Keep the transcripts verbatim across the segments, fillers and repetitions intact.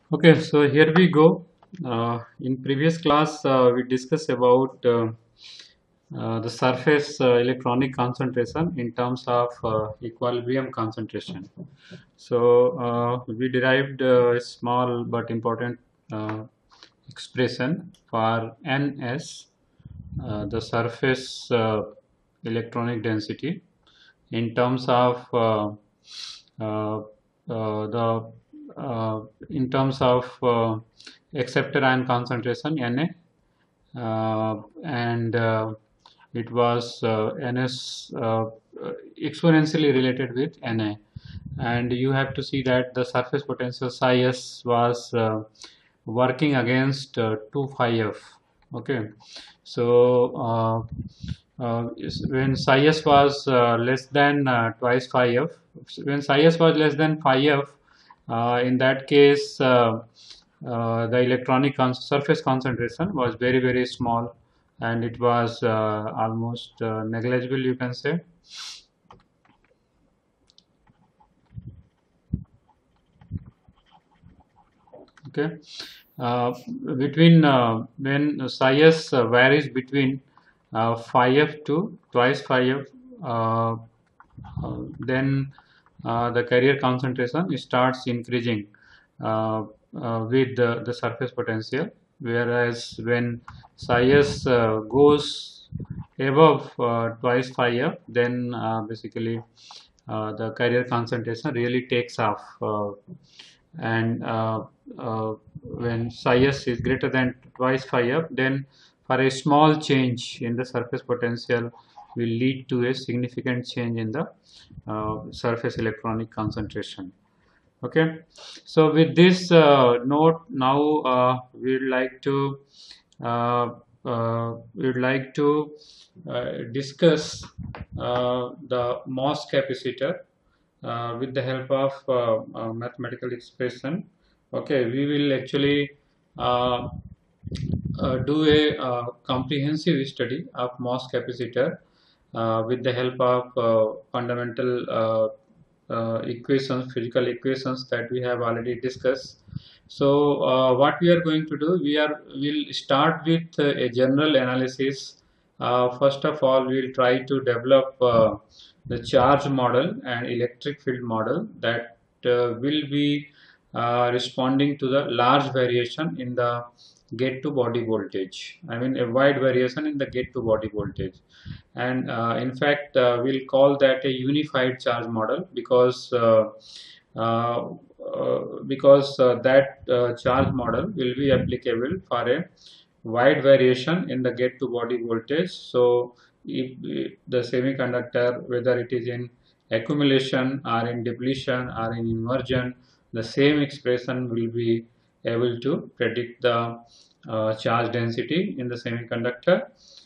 Okay, so here we go. Uh, in previous class, uh, we discussed about uh, uh, the surface uh, electronic concentration in terms of uh, equilibrium concentration. So uh, we derived uh, a small but important uh, expression for Ns, uh, the surface uh, electronic density, in terms of uh, uh, uh, the uh, in terms of uh, acceptor ion concentration Na, uh, and uh, it was uh, Ns uh, exponentially related with Na, and you have to see that the surface potential psi s was uh, working against uh, two phi f. Okay, so uh, uh, is- when psi s was uh, less than uh, twice phi f, when psi s was less than phi f, uh, in that case, uh, uh, the electronic con surface concentration was very, very small, and it was uh, almost uh, negligible, you can say. Okay, uh, between uh, when psi s uh, varies between uh, phi f to twice phi f, uh, uh, then uh, the carrier concentration starts increasing uh, uh, with the, the surface potential, whereas when psi s uh, goes above uh, twice phi f, then uh, basically uh, the carrier concentration really takes off, uh, and uh, uh, when psi s is greater than twice phi f, then for a small change in the surface potential will lead to a significant change in the uh, surface electronic concentration. Okay, so with this uh, note, now uh, we'd like to uh, uh, we'd like to uh, discuss uh, the MOS capacitor uh, with the help of uh, uh, mathematical expression. Okay, we will actually uh, uh, do a uh, comprehensive study of MOS capacitor uh, with the help of uh, fundamental uh, uh, equations, physical equations that we have already discussed. So, uh, what we are going to do, we are will start with uh, a general analysis. Uh, first of all, we will try to develop uh, the charge model and electric field model that uh, will be uh, responding to the large variation in the gate to body voltage. I mean, a wide variation in the gate to body voltage, and uh, in fact uh, we'll call that a unified charge model because uh, uh, uh, because uh, that uh, charge model will be applicable for a wide variation in the gate to body voltage. So if, if the semiconductor, whether it is in accumulation or in depletion or in inversion, the same expression will be able to predict the uh, charge density in the semiconductor.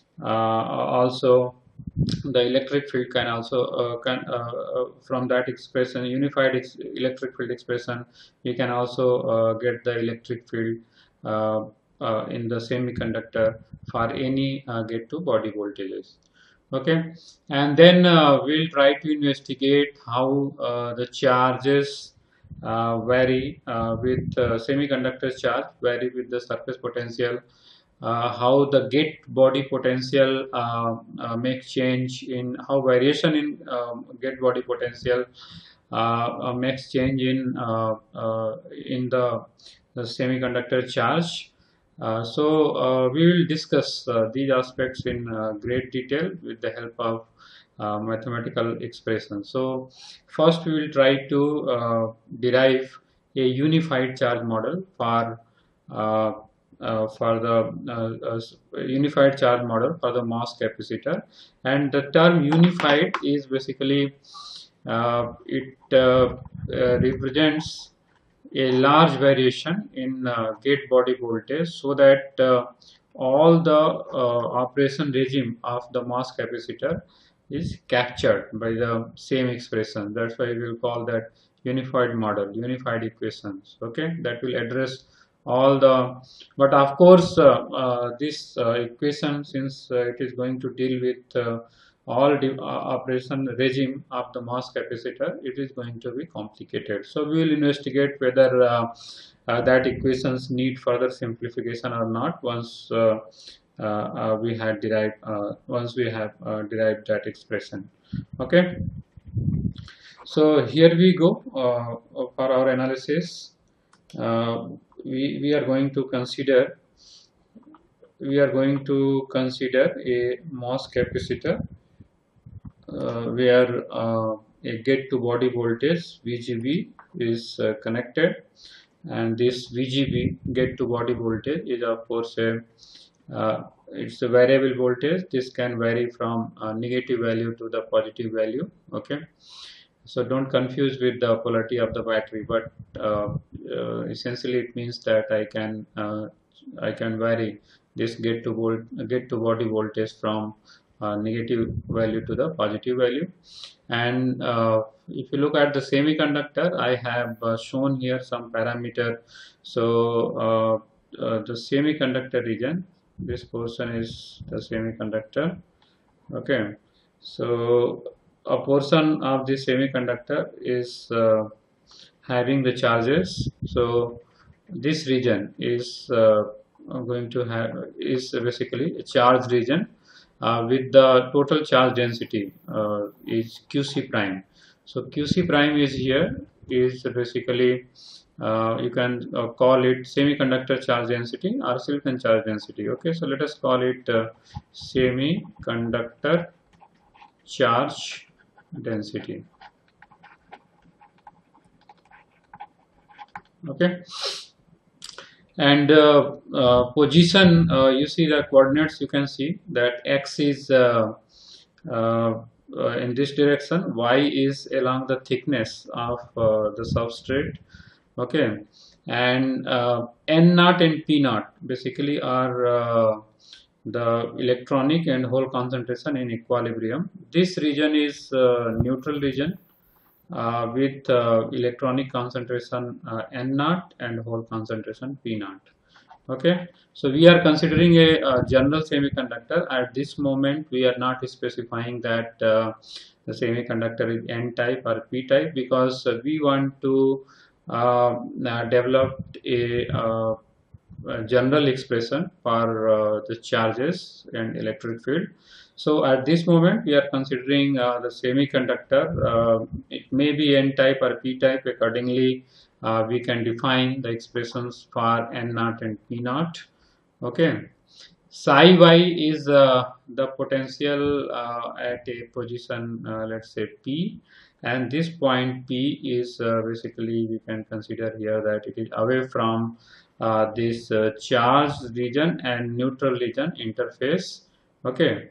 Uh, also, the electric field can also uh, can uh, uh, from that expression, unified ex electric field expression, we can also uh, get the electric field uh, uh, in the semiconductor for any uh, gate to body voltages. Okay, and then uh, we'll try to investigate how uh, the charges uh, vary uh, with uh, semiconductor charge vary with the surface potential, uh, how the gate body potential uh, uh, makes change in how variation in um, gate body potential uh, uh, makes change in uh, uh, in the, the semiconductor charge. Uh, so uh, we will discuss uh, these aspects in uh, great detail with the help of uh, mathematical expression. So first we will try to uh, derive a unified charge model for uh, uh, for the uh, uh, unified charge model for the MOS capacitor, and the term unified is basically uh, it uh, uh, represents a large variation in uh, gate body voltage, so that uh, all the uh, operation regime of the MOS capacitor is captured by the same expression. That's why we will call that unified model, unified equations. Okay, that will address all the, but of course uh, uh, this uh, equation, since uh, it is going to deal with uh, all the uh, operation regime of the mass capacitor, it is going to be complicated. So we will investigate whether uh, uh, that equations need further simplification or not once uh, uh, uh, we had derived uh, once we have uh, derived that expression. Okay. So here we go uh, for our analysis. Uh, we, we are going to consider we are going to consider a mass capacitor uh, where uh, a gate to body voltage V G B is uh, connected, and this V G B gate to body voltage is of course a uh, it's a variable voltage. This can vary from uh, negative value to the positive value. Okay, so don't confuse with the polarity of the battery, but uh, uh, essentially it means that I can uh, I can vary this gate to volt gate to body voltage from uh, negative value to the positive value. And uh, if you look at the semiconductor, I have uh, shown here some parameter. So uh, uh, the semiconductor region, this portion is the semiconductor. Okay, so a portion of the semiconductor is uh, having the charges. So this region is uh, going to have is basically a charge region uh, with the total charge density uh, is Q C prime. So Q C prime is here is basically uh, you can uh, call it semiconductor charge density or silicon charge density. Okay, so let us call it uh, semiconductor charge density. Okay, and uh, uh, position, uh, you see the coordinates, you can see that x is uh, uh, uh, in this direction, y is along the thickness of uh, the substrate. Okay, and uh, n naught and p naught basically are uh, the electronic and hole concentration in equilibrium. This region is uh, neutral region uh, with uh, electronic concentration uh, n naught and hole concentration p naught. Okay, so we are considering a, a general semiconductor. At this moment we are not specifying that uh, the semiconductor is n type or p type, because uh, we want to uh, uh, develop a uh, uh, general expression for uh, the charges and electric field. So at this moment we are considering uh, the semiconductor. Uh, it may be n type or p type. Accordingly uh, we can define the expressions for n naught and p naught. Okay, psi y is uh, the potential uh, at a position uh, let's say p, and this point p is uh, basically we can consider here that it is away from uh, this uh, charged region and neutral region interface. Okay,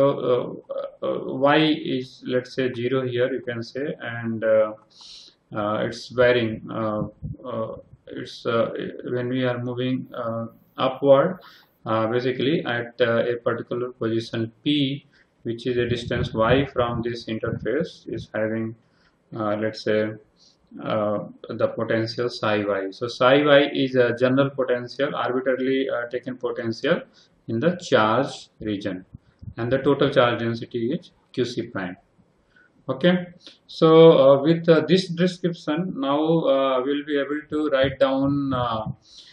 so uh, uh, y is let's say zero here, you can say, and uh, uh, it's varying. Uh, uh, it's uh, when we are moving uh, upward, uh, basically at uh, a particular position p, which is a distance y from this interface, is having uh, let's say uh, the potential psi y. So psi y is a general potential, arbitrarily uh, taken potential in the charge region, and the total charge density is Q C prime. Okay, so uh, with uh, this description, now uh, we'll be able to write down uh,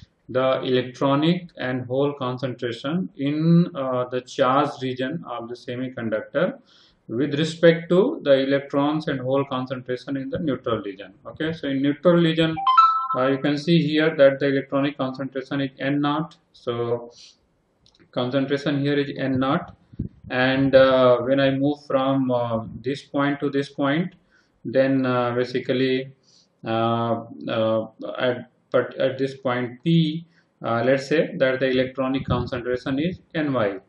the electronic and hole concentration in uh, the charge region of the semiconductor with respect to the electrons and hole concentration in the neutral region. Okay, so in neutral region uh, you can see here that the electronic concentration is n naught. So concentration here is n naught, and uh, when I move from uh, this point to this point, then uh, basically uh, uh, at but at this point p, uh, let's say that the electronic concentration is ny.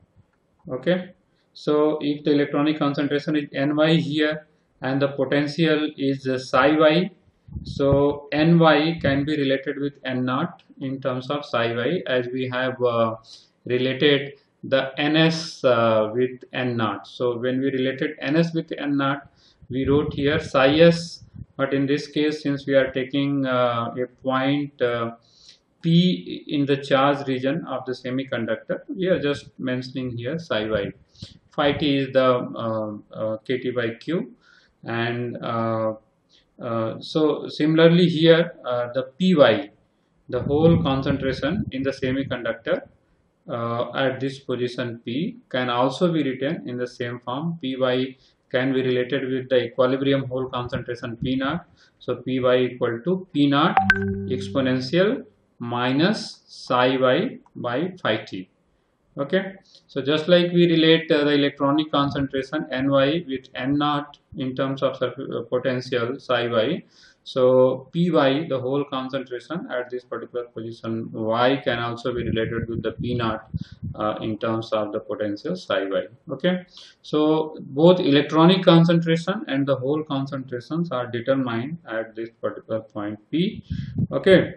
Okay, so if the electronic concentration is ny here and the potential is uh, psi y, so ny can be related with n naught in terms of psi y, as we have uh, related the ns uh, with n naught. So when we related ns with n naught, we wrote here psi s, but in this case, since we are taking uh, a point uh, p in the charge region of the semiconductor, we are just mentioning here psi y phi t is the uh, uh, kt by q, and uh, uh, so similarly here uh, the py, the whole concentration in the semiconductor uh, at this position P, can also be written in the same form. Py can be related with the equilibrium hole concentration P naught. So Py equal to P naught exponential minus psi y by phi t. Okay, so just like we relate uh, the electronic concentration Ny with N naught in terms of uh, potential psi y, so Py, the whole concentration at this particular position Y, can also be related with the P naught uh, in terms of the potential psi y. Okay, so both electronic concentration and the whole concentrations are determined at this particular point P. Okay,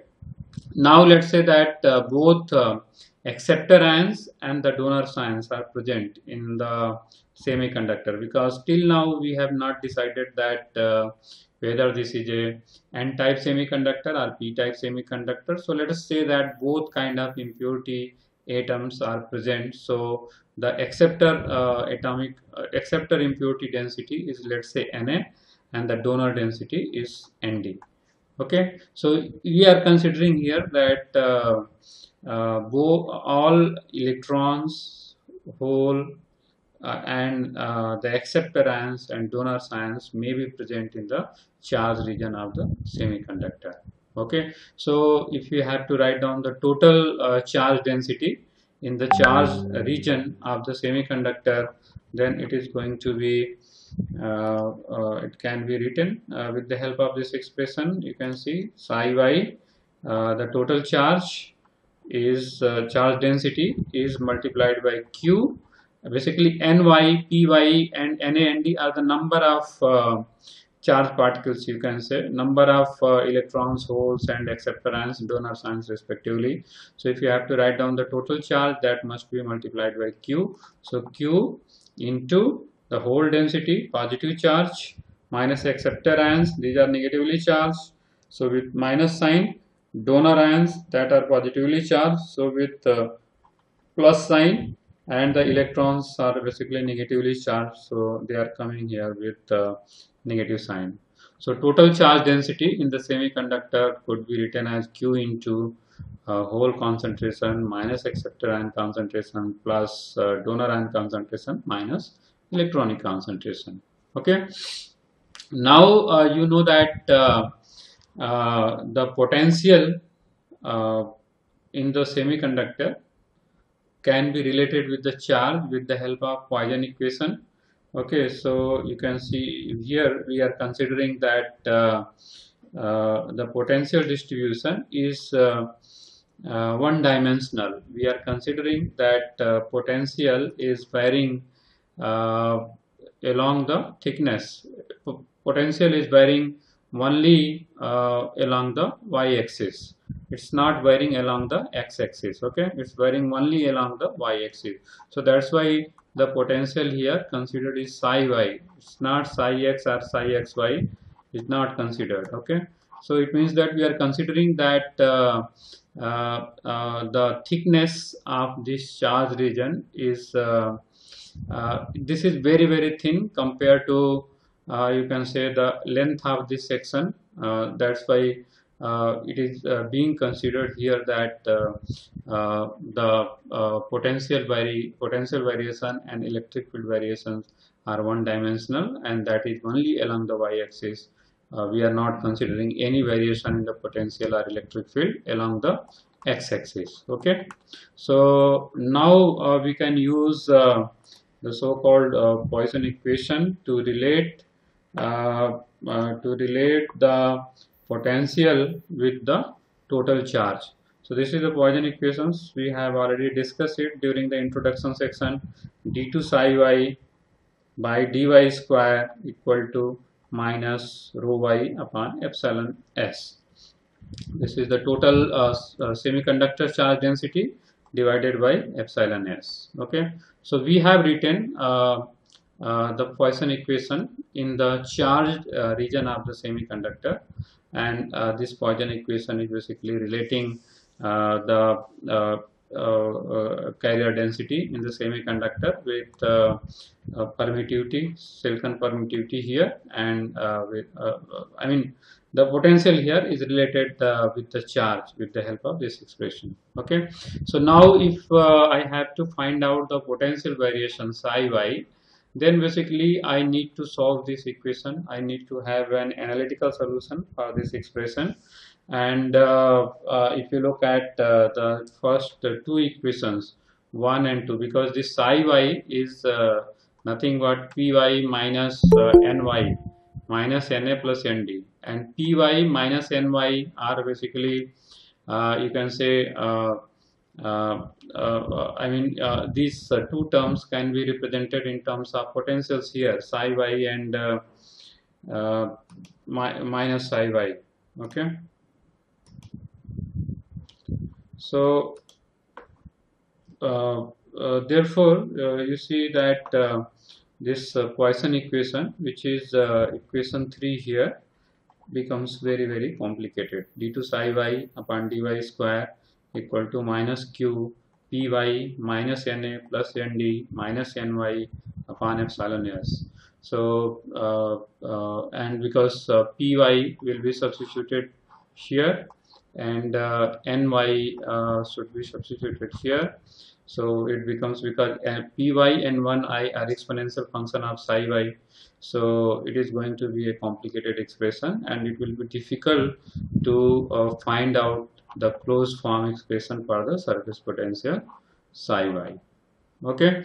now let's say that uh, both uh, acceptor ions and the donor ions are present in the semiconductor, because till now we have not decided that uh, whether this is a n-type semiconductor or p-type semiconductor. So let us say that both kind of impurity atoms are present. So the acceptor uh, atomic uh, acceptor impurity density is, let's say, Na, and the donor density is Nd. Okay, so we are considering here that uh, uh, both all electrons, hole, uh, and uh, the acceptor ions and donor ions may be present in the charge region of the semiconductor. Okay, so if you have to write down the total uh, charge density in the charge region of the semiconductor, then it is going to be uh, uh, it can be written uh, with the help of this expression. You can see psi y, uh, the total charge is uh, charge density is multiplied by q. Basically Ny, Py, and Na, Nd are the number of uh, charge particles, you can say, number of uh, electrons, holes, and acceptor ions, donor ions respectively. So if you have to write down the total charge, that must be multiplied by q. So q into the whole density, positive charge, minus acceptor ions, these are negatively charged, so with minus sign, donor ions that are positively charged, so with uh, plus sign, and the electrons are basically negatively charged, so they are coming here with uh, negative sign. So total charge density in the semiconductor could be written as Q into uh, whole concentration minus acceptor ion concentration plus uh, donor ion concentration minus electronic concentration. Okay, now uh, you know that uh, uh, the potential uh, in the semiconductor can be related with the charge with the help of Poisson equation. Okay, so you can see here we are considering that uh, uh, the potential distribution is uh, uh, one dimensional. We are considering that uh, potential is varying uh, along the thickness. Potential is varying only uh, along the y-axis. It's not varying along the x-axis. Okay, it's varying only along the y-axis. So that's why the potential here considered is psi y. It's not psi x or psi xy. It's not considered. Okay, so it means that we are considering that uh, uh, uh, the thickness of this charge region is uh, uh, this is very very thin compared to uh, you can say the length of this section. Uh, that's why uh, it is uh, being considered here that uh, uh, the uh, potential vari potential variation and electric field variations are one dimensional, and that is only along the y-axis. Uh, we are not considering any variation in the potential or electric field along the x-axis. Okay, so now uh, we can use uh, the so-called uh, Poisson equation to relate uh, uh, to relate the potential with the total charge. So this is the Poisson equations. We have already discussed it during the introduction section. d two psi y by dy square equal to minus rho y upon epsilon s. This is the total uh, uh, semiconductor charge density divided by epsilon s. Okay, so we have written uh, uh, the Poisson equation in the charged uh, region of the semiconductor, and uh, this Poisson equation is basically relating uh, the uh, uh, uh, carrier density in the semiconductor with uh, uh, permittivity, silicon permittivity here, and uh, with uh, uh, I mean the potential here is related uh, with the charge with the help of this expression. Okay, so now if uh, I have to find out the potential variation psi y, then basically I need to solve this equation. I need to have an analytical solution for this expression. And uh, uh, if you look at uh, the first uh, two equations, one and two, because this psi y is uh, nothing but py minus uh, ny minus na plus nd, and py minus ny are basically uh, you can say uh, uh, uh, I mean uh, these uh, two terms can be represented in terms of potentials here, psi y and uh, uh, mi minus psi y. Okay. So, uh, uh, therefore, uh, you see that uh, this uh, Poisson equation, which is uh, equation three here, becomes very, very complicated. d two psi y upon dy square equal to minus q py minus na plus nd minus ny upon epsilon s. So, uh, uh, and because uh, py will be substituted here, and uh, ny uh, should be substituted here, so it becomes, because uh, py and one I are exponential function of psi y, so it is going to be a complicated expression, and it will be difficult to uh, find out the closed form expression for the surface potential psi y. Okay,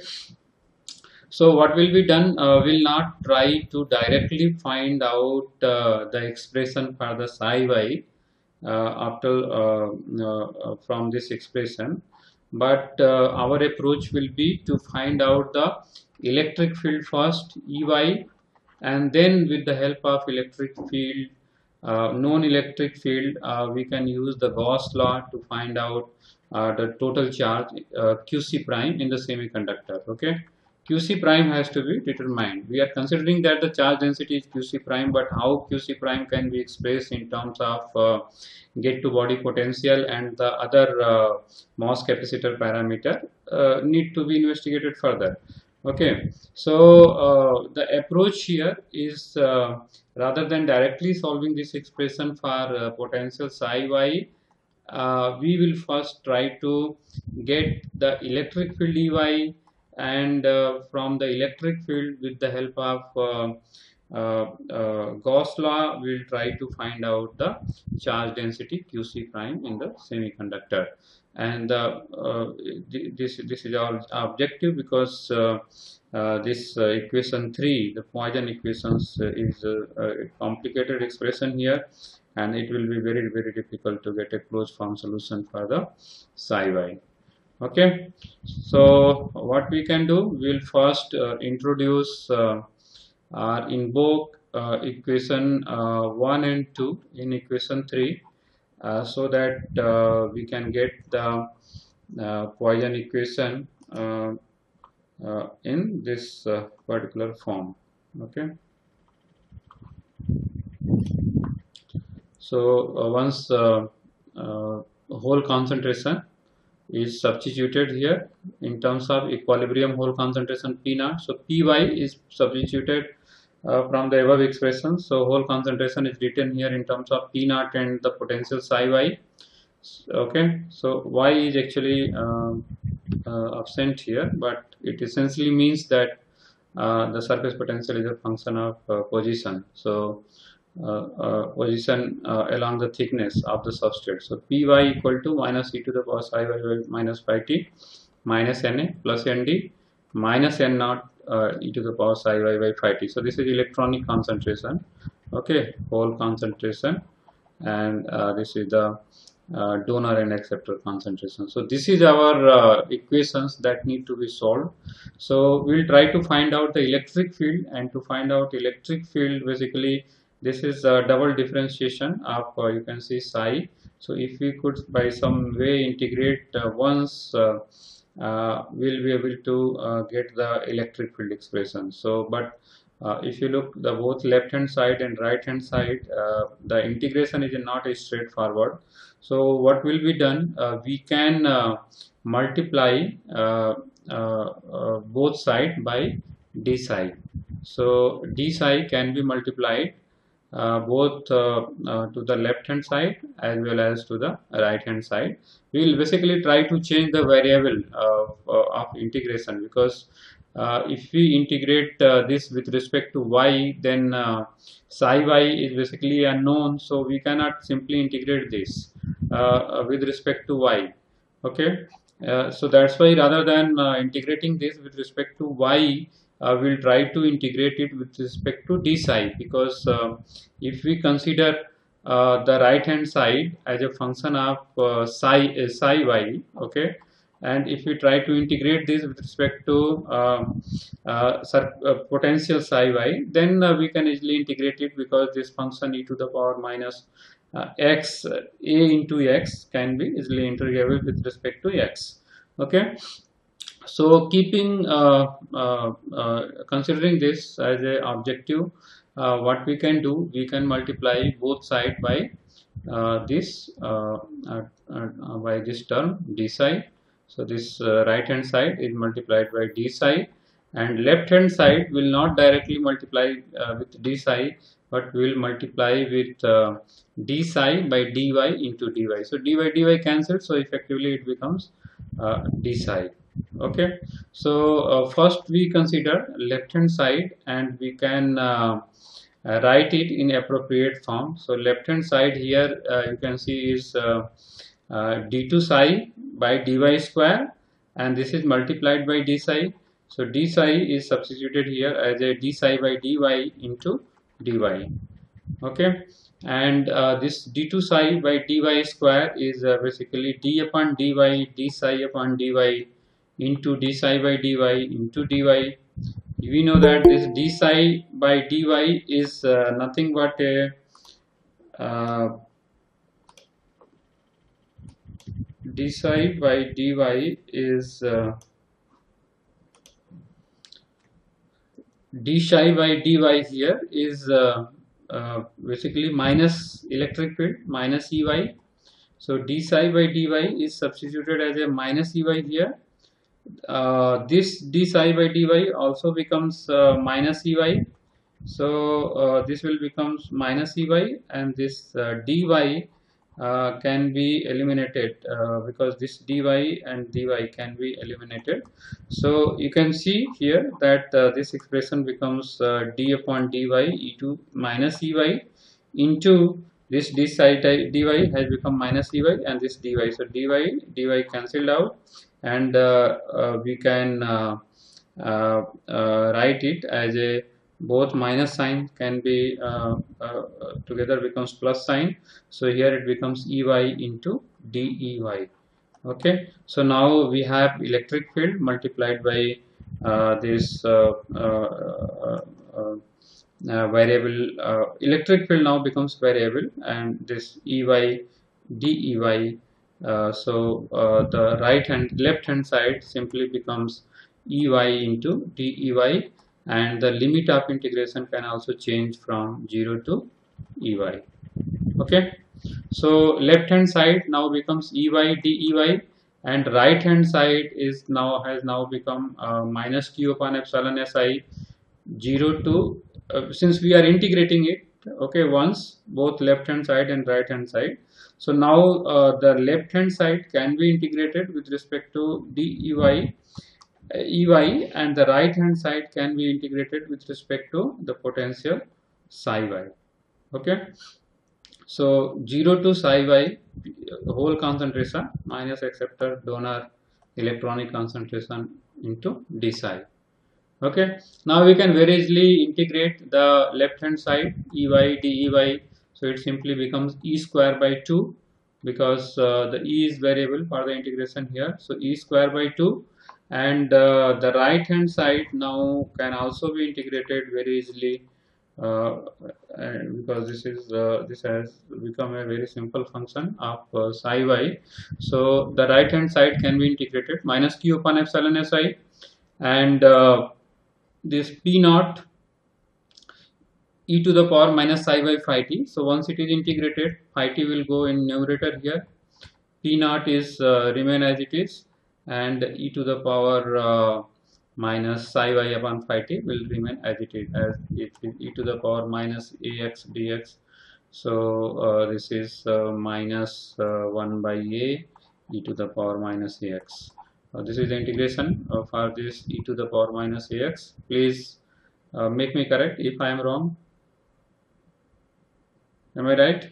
so what will be done, uh, will not try to directly find out uh, the expression for the psi y Uh, after uh, uh, from this expression, but uh, our approach will be to find out the electric field first, Ey, and then with the help of electric field, uh, known electric field, uh, we can use the Gauss law to find out uh, the total charge uh, Qc prime in the semiconductor. Okay, Qc prime has to be determined. We are considering that the charge density is Qc prime, but how Qc prime can be expressed in terms of uh, get to body potential and the other uh, Morse capacitor parameter uh, need to be investigated further. Okay, so uh, the approach here is uh, rather than directly solving this expression for uh, potential psi y, uh, we will first try to get the electric field Ey, and uh, from the electric field with the help of uh, uh, uh, Gauss law, we will try to find out the charge density Qc prime in the semiconductor. And uh, uh, this this is our objective, because uh, uh, this uh, equation three, the Poisson equations, uh, is uh, a complicated expression here, and it will be very very difficult to get a closed form solution for the psi y. Okay, so what we can do, we will first uh, introduce uh, or invoke uh, equation uh, one and two in equation three, uh, so that uh, we can get the uh, Poisson equation uh, uh, in this uh, particular form. Okay, so uh, once uh, uh, hole concentration is substituted here in terms of equilibrium hole concentration P naught, so Py is substituted uh, from the above expression, so hole concentration is written here in terms of P naught and the potential psi y. Okay, so y is actually uh, uh, absent here, but it essentially means that uh, the surface potential is a function of uh, position, so Uh, uh, position uh, along the thickness of the substrate. So Py equal to minus e to the power psi y minus phi t minus Na plus Nd minus N naught uh, e to the power psi y by phi t. So this is electronic concentration. Okay, hole concentration, and uh, this is the uh, donor and acceptor concentration. So this is our uh, equations that need to be solved. So we'll try to find out the electric field, and to find out electric field, basically this is a double differentiation of uh, you can see psi. So if we could by some way integrate uh, once, uh, uh, we'll be able to uh, get the electric field expression. So but Uh, if you look the both left hand side and right hand side, uh, the integration is not straightforward. So what will be done? Uh, we can uh, multiply uh, uh, uh, both side by d psi. So d psi can be multiplied uh, both uh, uh, to the left hand side as well as to the right hand side. We will basically try to change the variable of, uh, of integration, because uh, if we integrate uh, this with respect to y, then uh, psi y is basically unknown, so we cannot simply integrate this uh, with respect to y. Okay, uh, so that's why rather than uh, integrating this with respect to y, uh, we'll try to integrate it with respect to d psi, because uh, if we consider uh, the right hand side as a function of uh, psi, uh, psi y, okay, and if we try to integrate this with respect to um, uh, uh, potential psi y, then uh, we can easily integrate it, because this function e to the power minus uh, x, uh, a into x can be easily integrable with respect to x. Okay, so keeping uh, uh, uh, considering this as a objective, uh, what we can do, we can multiply both sides by uh, this uh, uh, uh, by this term d psi. So this uh, right hand side is multiplied by d psi, and left hand side will not directly multiply uh, with d psi, but we will multiply with uh, d psi by dy into dy. So dy dy cancelled, so effectively it becomes uh, d psi. Okay, so uh, first we consider left hand side, and we can uh, uh, write it in appropriate form. So left hand side here, uh, you can see is uh, uh, d two psi by dy square, and this is multiplied by d psi. So d psi is substituted here as a d psi by dy into dy. Okay, and uh, this d two psi by dy square is uh, basically d upon dy, d psi upon dy into d psi by dy into dy. We know that this d psi by dy is uh, nothing but a uh, d psi by dy is uh, d psi by dy here is uh, uh, basically minus electric field minus Ey. So d psi by dy is substituted as a minus Ey here. Uh, this d psi by dy also becomes uh, minus Ey. So uh, this will become minus Ey, and this uh, dy uh, can be eliminated uh, because this dy and dy can be eliminated. So you can see here that uh, this expression becomes uh, d upon dy e to minus Ey into this d psi dy has become minus Ey, and this dy. So dy dy cancelled out, and uh, uh, we can uh, uh, uh, write it as a both minus sign can be uh, uh, together becomes plus sign. So here it becomes Ey into dEy. Okay, so now we have electric field multiplied by uh, this uh, uh, uh, uh, variable. Uh, electric field now becomes variable, and this Ey dEy. Uh, so uh, the right hand left hand side simply becomes Ey into dEy, and the limit of integration can also change from zero to Ey. Okay, so left hand side now becomes Ey dEy, and right hand side is now has now become uh, minus q upon epsilon Si, zero to uh, since we are integrating it, okay, once both left hand side and right hand side. So now uh, the left hand side can be integrated with respect to dEy uh, Ey, and the right hand side can be integrated with respect to the potential psi y. Okay, so zero to psi y whole concentration minus acceptor donor electronic concentration into d psi. Okay, now we can very easily integrate the left hand side Ey dEy. So it simply becomes e square by two, because uh, the e is variable for the integration here. So e square by two, and uh, the right hand side now can also be integrated very easily uh, because this is uh, this has become a very simple function of uh, psi y. So the right hand side can be integrated minus q upon epsilon Si, and uh, this p naught e to the power minus psi by phi t. So once it is integrated, phi t will go in numerator here, p naught is uh, remain as it is, and e to the power uh, minus psi y upon phi t will remain as it is, as it is e to the power minus ax dx. So uh, this is uh, minus uh, one by a e to the power minus ax. Uh, this is the integration uh, for this e to the power minus ax. Please uh, make me correct if I am wrong. Am I right?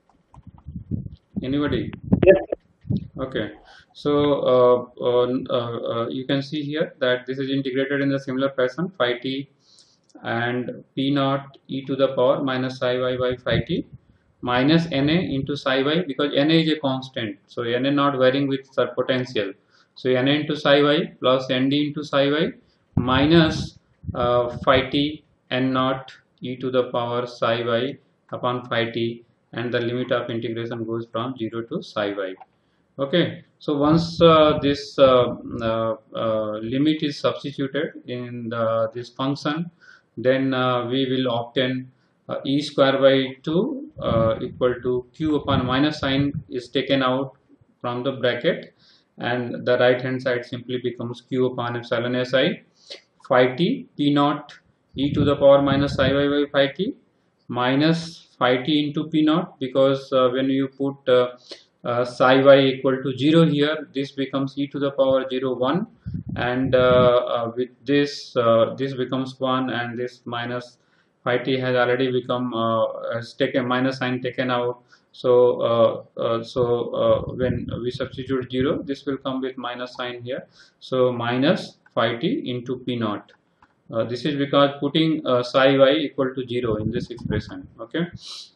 Anybody? Yes. Okay. So uh, uh, uh, uh, you can see here that this is integrated in the similar fashion, phi t and p naught e to the power minus psi y by phi t minus na into psi y, because na is a constant, so na not varying with the potential. So na into psi y plus nd into psi y minus uh, phi t n naught e to the power psi y upon phi t, and the limit of integration goes from zero to psi y. Okay, so once uh, this uh, uh, uh, limit is substituted in the, this function, then uh, we will obtain uh, e square by two uh, equal to q upon minus sign is taken out from the bracket, and the right hand side simply becomes q upon epsilon si phi t p naught e to the power minus psi y by phi t minus phi t into p naught, because uh, when you put uh, uh, psi y equal to zero here, this becomes e to the power zero one, and uh, uh, with this uh, this becomes one, and this minus phi t has already become uh, has taken minus sign taken out. So uh, uh, so uh, when we substitute zero, this will come with minus sign here, so minus phi t into p naught. Uh, this is because putting uh, psi y equal to zero in this expression. Okay.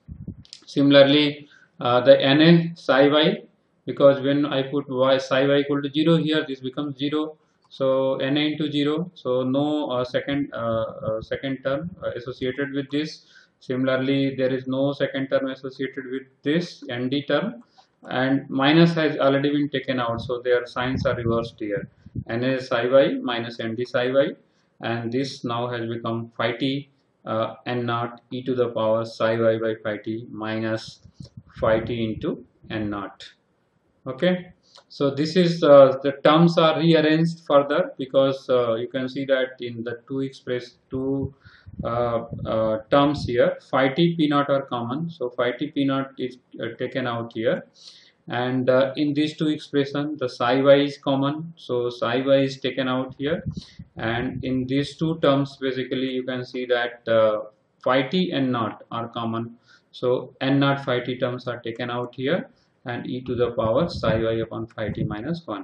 Similarly, uh, the N psi y, because when I put y psi y equal to zero here, this becomes zero. So N into zero. So no uh, second uh, uh, second term uh, associated with this. Similarly, there is no second term associated with this N D term, and minus has already been taken out. So their signs are reversed here. N psi y minus N D psi y, and this now has become phi t uh, n naught e to the power psi y by phi t minus phi t into n naught. Okay, so this is uh, the terms are rearranged further, because uh, you can see that in the two express two uh, uh, terms here, phi t p naught are common, so phi t p naught is uh, taken out here, and uh, in these two expressions the psi y is common, so psi y is taken out here, and in these two terms basically you can see that uh, phi t n naught are common, so n naught phi t terms are taken out here, and e to the power psi y upon phi t minus one.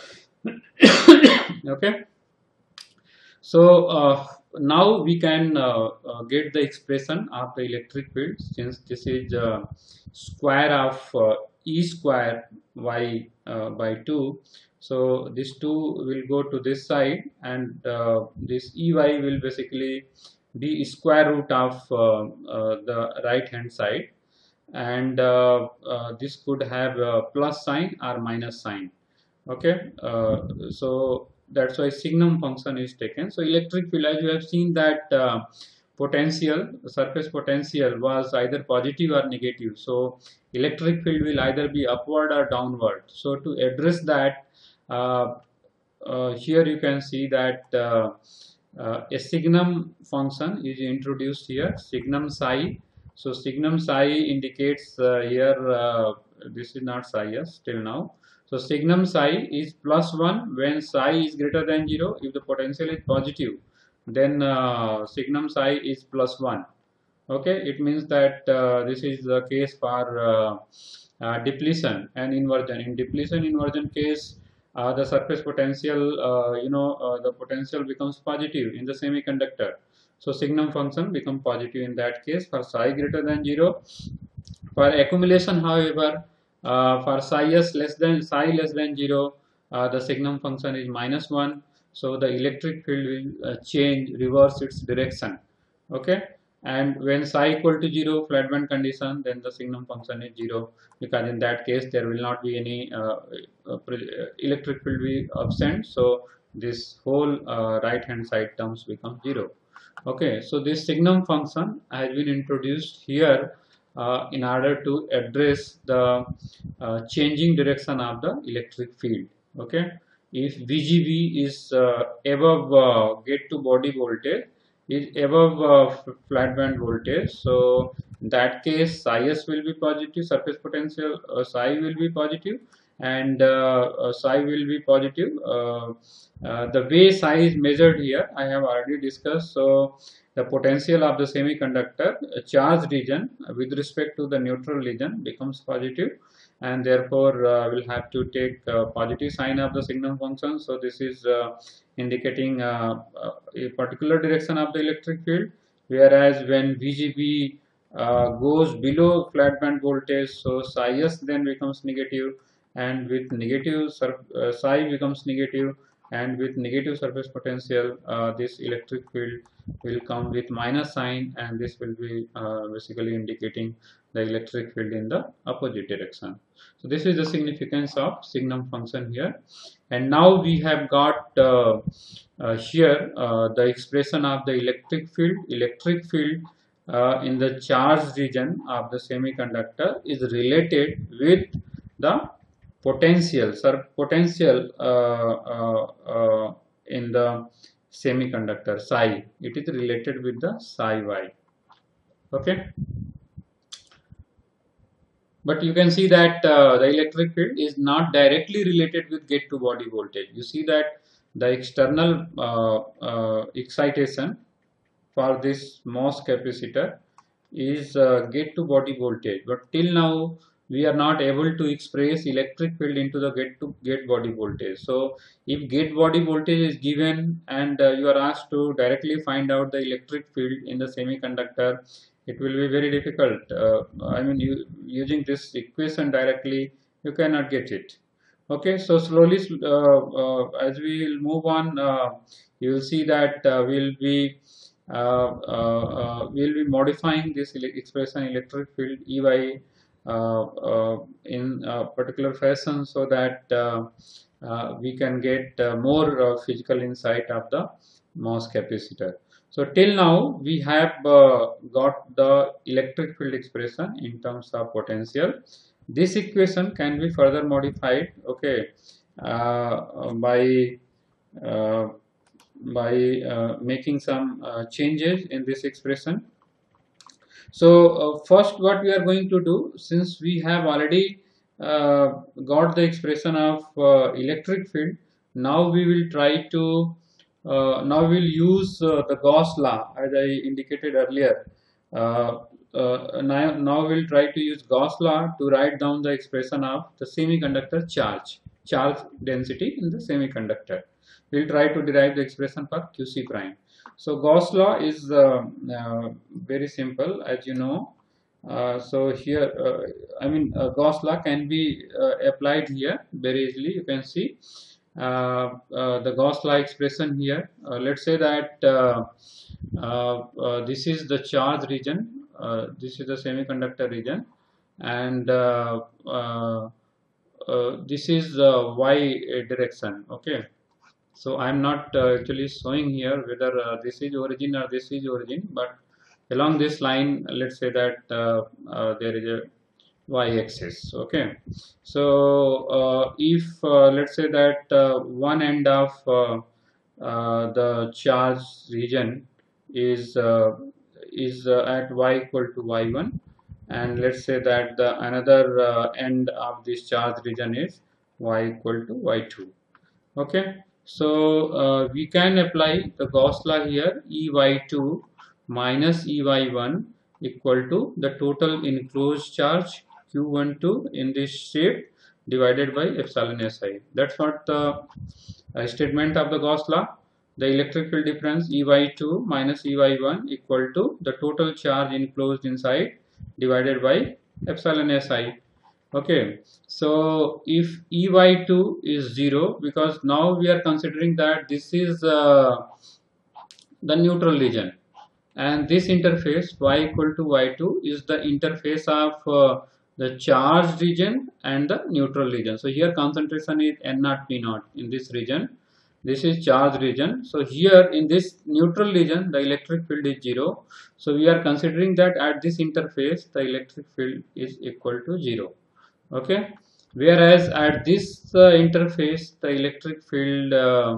Okay, so uh, now we can uh, uh, get the expression of the electric field, since this is uh, square of uh, e square y uh, by two. So this two will go to this side, and uh, this ey will basically be square root of uh, uh, the right hand side, and uh, uh, this could have a plus sign or minus sign. Okay, uh, so that's why signum function is taken. So electric field, as you have seen that uh, potential, surface potential was either positive or negative, so electric field will either be upward or downward. So to address that, uh, uh, here you can see that uh, uh, a signum function is introduced here, signum psi. So signum psi indicates uh, here, uh, this is not psi yes till now. So signum psi is plus one when psi is greater than zero. If the potential is positive, then uh, signum psi is plus one. Okay, it means that uh, this is the case for uh, uh, depletion and inversion. In depletion inversion case, uh, the surface potential, uh, you know, uh, the potential becomes positive in the semiconductor. So signum function become positive in that case for psi greater than zero. For accumulation, however, uh, for psi s less than psi less than zero, uh, the signum function is minus one. So the electric field will uh, change, reverse its direction. Okay, and when psi equal to zero, flat band condition, then the signum function is zero, because in that case there will not be any uh, uh, electric field be absent. So this whole uh, right hand side terms become zero. Okay, so this signum function has been introduced here uh, in order to address the uh, changing direction of the electric field. Okay, if V G B is uh, above uh, gate to body voltage, is above uh, flat band voltage, so in that case psi s will be positive, surface potential uh, psi will be positive, and uh, uh, psi will be positive. Uh, uh, the way psi is measured here, I have already discussed. So the potential of the semiconductor uh, charge region with respect to the neutral region becomes positive, and therefore uh, we'll have to take uh, positive sign of the signum function. So this is uh, indicating uh, uh, a particular direction of the electric field, whereas when V G B uh, goes below flat band voltage, so psi s then becomes negative, and with negative uh, psi becomes negative, and with negative surface potential, uh, this electric field will come with minus sign, and this will be uh, basically indicating the electric field in the opposite direction. So this is the significance of signum function here. And now we have got uh, uh, here uh, the expression of the electric field. Electric field uh, in the charged region of the semiconductor is related with the potential, sir, potential uh, uh, uh, in the semiconductor psi. It is related with the psi y. Okay. But you can see that uh, the electric field is not directly related with gate to body voltage. You see that the external uh, uh, excitation for this MOS capacitor is uh, gate to body voltage, but till now we are not able to express electric field into the gate to gate body voltage. So if gate body voltage is given and uh, you are asked to directly find out the electric field in the semiconductor, it will be very difficult. uh, I mean, you, using this equation directly you cannot get it. Okay, so slowly uh, uh, as we will move on, uh, you will see that uh, we'll be uh, uh, uh, we'll be modifying this ele expression electric field E Y uh, uh, in a particular fashion, so that uh, uh, we can get uh, more uh, physical insight of the MOS capacitor. So till now we have uh, got the electric field expression in terms of potential. This equation can be further modified, okay, uh, by uh, by uh, making some uh, changes in this expression. So uh, first what we are going to do, since we have already uh, got the expression of uh, electric field, now we will try to uh, now we will use uh, the Gauss law as I indicated earlier. Uh, uh, now, now we'll try to use Gauss law to write down the expression of the semiconductor charge, charge density in the semiconductor. We'll try to derive the expression for Q C prime. So Gauss law is uh, uh, very simple, as you know. Uh, so here, uh, I mean, uh, Gauss law can be uh, applied here very easily. You can see uh, uh, the Gauss law expression here. Uh, let's say that uh, uh, uh, this is the charge region, uh, this is the semiconductor region, and uh, uh, uh, this is the y direction. Okay. So I am not uh, actually showing here whether uh, this is origin or this is origin, but along this line, let's say that uh, uh, there is a y-axis. Okay, so uh, if uh, let's say that uh, one end of uh, uh, the charge region is uh, is uh, at y equal to y one, and let's say that the another uh, end of this charge region is y equal to y two. Okay. So uh, we can apply the Gauss law here. E y two minus E y one equal to the total enclosed charge Q one two in this shape divided by epsilon Si. That's what the uh, statement of the Gauss law. The electric field difference E y two minus E y one equal to the total charge enclosed inside divided by epsilon Si. Okay, so if E y two is zero, because now we are considering that this is uh, the neutral region, and this interface y equal to y two is the interface of uh, the charged region and the neutral region. So here concentration is N naught P naught in this region, this is charge region. So here in this neutral region, the electric field is zero. So we are considering that at this interface, the electric field is equal to zero. Okay. Whereas at this uh, interface, the electric field uh,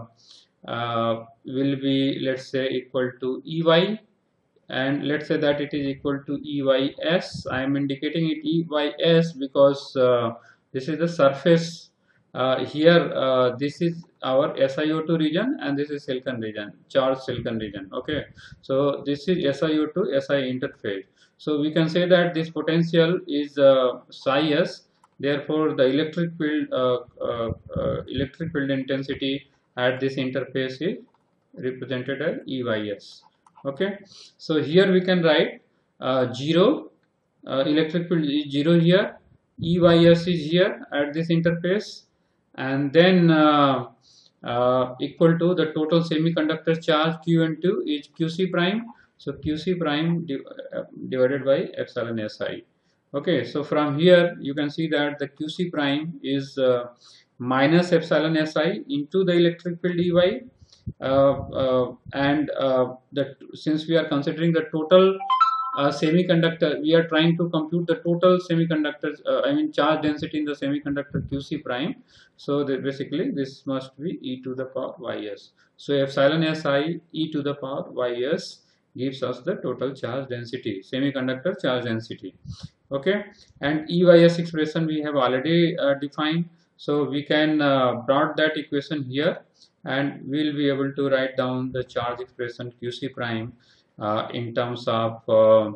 uh, will be, let's say, equal to E Y, and let's say that it is equal to E Y S. I am indicating it E Y S because uh, this is the surface. Uh, here, uh, this is our S I O two region, and this is silicon region, charged silicon region. Okay, so this is S I O two S I interface. So we can say that this potential is uh, psi S. Therefore, the electric field, uh, uh, uh, electric field intensity at this interface is represented as E Y S. Okay, so here we can write uh, zero, uh, electric field is zero here, E Y S is here at this interface, and then uh, uh, equal to the total semiconductor charge Q N two is Q C prime. So Q C prime div uh, divided by epsilon S I. Okay, so from here you can see that the Q C prime is uh, minus epsilon S I into the electric field E Y. Uh, uh, and uh, that since we are considering the total uh, semiconductor, we are trying to compute the total semiconductors, uh, I mean charge density in the semiconductor Q C prime. So that basically this must be e to the power ys. So epsilon Si e to the power ys gives us the total charge density, semiconductor charge density. Okay, and Eys expression we have already uh, defined. So we can uh, plot that equation here, and we'll be able to write down the charge expression Q C prime uh, in terms of uh,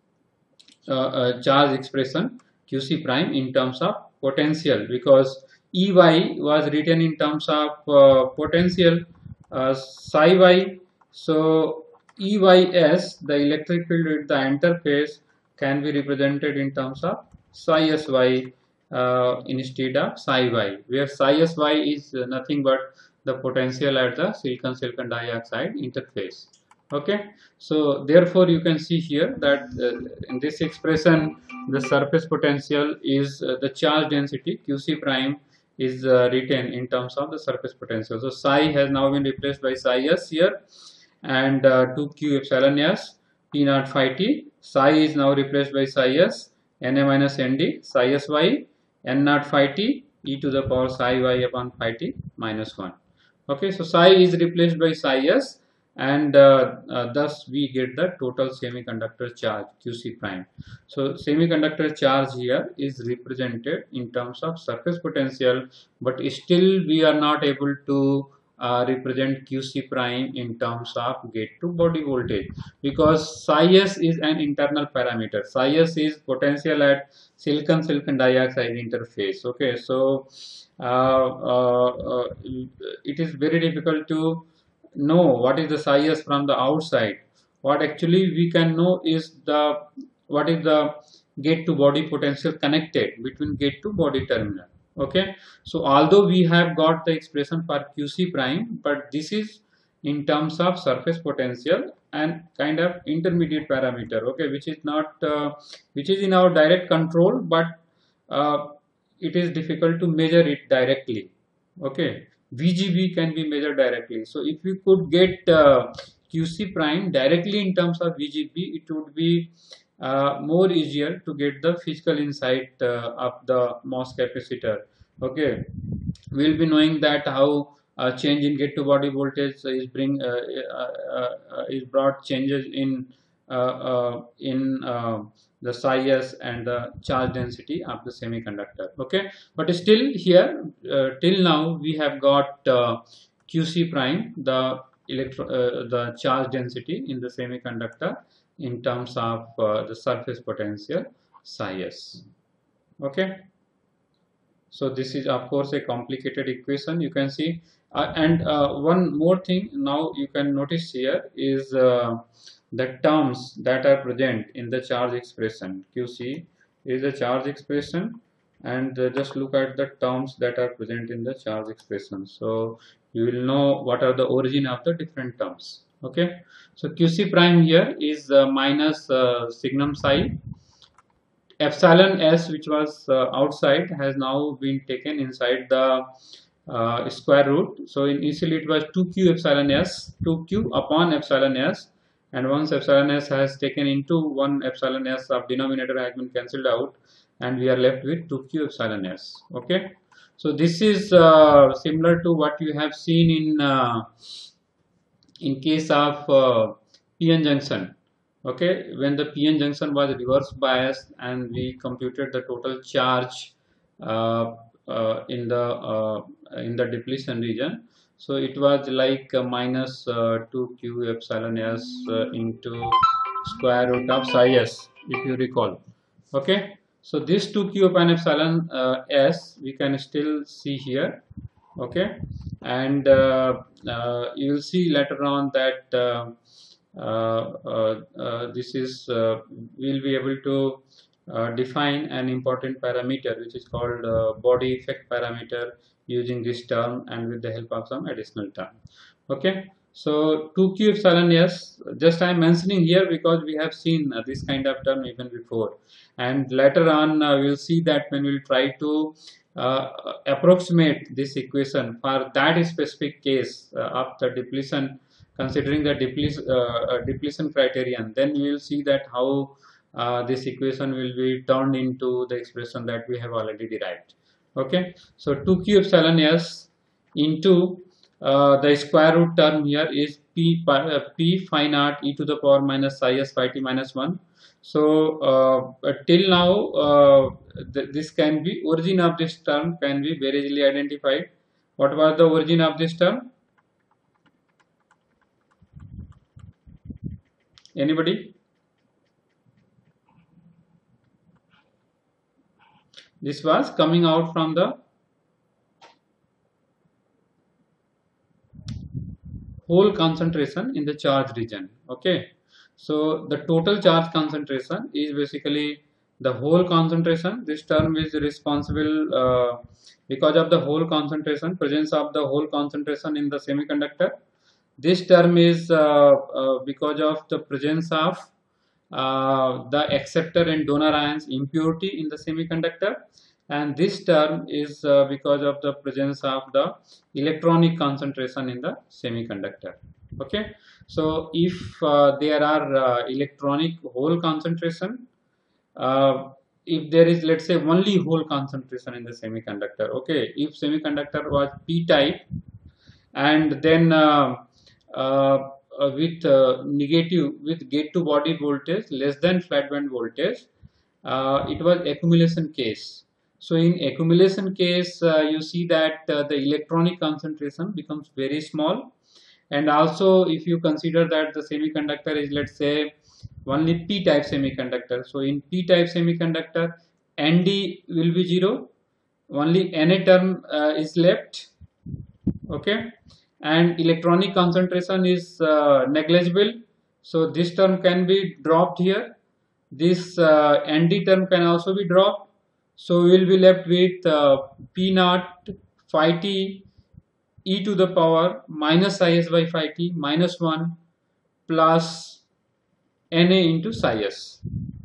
uh, uh, charge expression Q C prime in terms of potential, because E Y was written in terms of uh, potential uh, psi y. So E Y S, the electric field at the interface, can be represented in terms of psi sy uh, instead of psi y, where psi sy is nothing but the potential at the silicon silicon dioxide interface. Okay, so therefore you can see here that uh, in this expression the surface potential is uh, the charge density Q C prime is uh, written in terms of the surface potential. So psi has now been replaced by psi s here, and uh, two q epsilon s P naught phi t. Psi is now replaced by psi s, Na minus Nd, psi sy, N naught phi t, e to the power psi y upon phi t minus one. Okay, so psi is replaced by psi s, and uh, uh, thus we get the total semiconductor charge Q C prime. So semiconductor charge here is represented in terms of surface potential, but still we are not able to Uh, represent Q C prime in terms of gate to body voltage, because psi s is an internal parameter. Psi s is potential at silicon silicon dioxide interface. Okay, so uh, uh, uh, it is very difficult to know what is the psi s from the outside. What actually we can know is the what is the gate to body potential connected between gate to body terminal. Okay, so although we have got the expression for Q C prime, but this is in terms of surface potential and kind of intermediate parameter, okay, which is not uh, which is in our direct control, but uh, it is difficult to measure it directly. Okay, V G B can be measured directly. So if we could get uh, Q C prime directly in terms of V G B, it would be Uh, more easier to get the physical insight uh, of the MOS capacitor. Okay, we'll be knowing that how uh, change in gate to body voltage is bring uh, uh, uh, is brought changes in uh, uh, in uh, the psi s and the charge density of the semiconductor. Okay, but still here uh, till now we have got uh, Q C prime, the electro uh, the charge density in the semiconductor in terms of uh, the surface potential psi s. Okay, so this is of course a complicated equation, you can see, uh, and uh, one more thing now you can notice here is uh, the terms that are present in the charge expression. Q C is a charge expression, and uh, just look at the terms that are present in the charge expression, so you will know what are the origin of the different terms. Okay, so Q C prime here is uh, minus uh, signum psi. Epsilon s, which was uh, outside, has now been taken inside the uh, square root. So initially it was two q epsilon s, two q upon epsilon s, and once epsilon s has taken into one epsilon s of denominator has been cancelled out, and we are left with two q epsilon s. Okay, so this is uh, similar to what you have seen in uh, in case of uh, P N junction. Okay, when the P N junction was reverse biased and we computed the total charge uh, uh, in the uh, in the depletion region, so it was like uh, minus uh, two q epsilon s uh, into square root of psi s, if you recall. Okay, so this two q upon epsilon uh, s we can still see here. Okay, and uh, uh, you will see later on that uh, uh, uh, uh, this is uh, we'll be able to uh, define an important parameter which is called uh, body effect parameter using this term and with the help of some additional term. Okay, so two q epsilon s, just I am mentioning here because we have seen uh, this kind of term even before, and later on uh, we'll see that when we'll try to uh, approximate this equation for that specific case uh, of the depletion, considering the depletion, uh, depletion criterion, then we will see that how uh, this equation will be turned into the expression that we have already derived. Okay, so two q epsilon s into uh, the square root term here is p, uh, p phi naught e to the power minus psi s phi t minus one. So uh, till now uh, th this can be, origin of this term can be very easily identified. What was the origin of this term? Anybody? This was coming out from the whole concentration in the charge region. Okay, so the total charge concentration is basically the whole concentration. This term is responsible uh, because of the whole concentration, presence of the whole concentration in the semiconductor. This term is uh, uh, because of the presence of uh, the acceptor and donor ions impurity in the semiconductor, and this term is uh, because of the presence of the electronic concentration in the semiconductor. Okay, so if uh, there are uh, electronic hole concentration, uh, if there is, let's say, only hole concentration in the semiconductor, okay, if semiconductor was p type and then uh, uh, uh, with uh, negative, with gate to body voltage less than flat band voltage, uh, it was accumulation case. So in accumulation case, uh, you see that uh, the electronic concentration becomes very small, and also if you consider that the semiconductor is, let's say, only p type semiconductor, so in p type semiconductor Nd will be zero, only Na term uh, is left. Okay, and electronic concentration is uh, negligible, so this term can be dropped here. This uh, Nd term can also be dropped, so we will be left with uh, p naught phi t e to the power minus psi s by phi t minus one plus Na into psi s.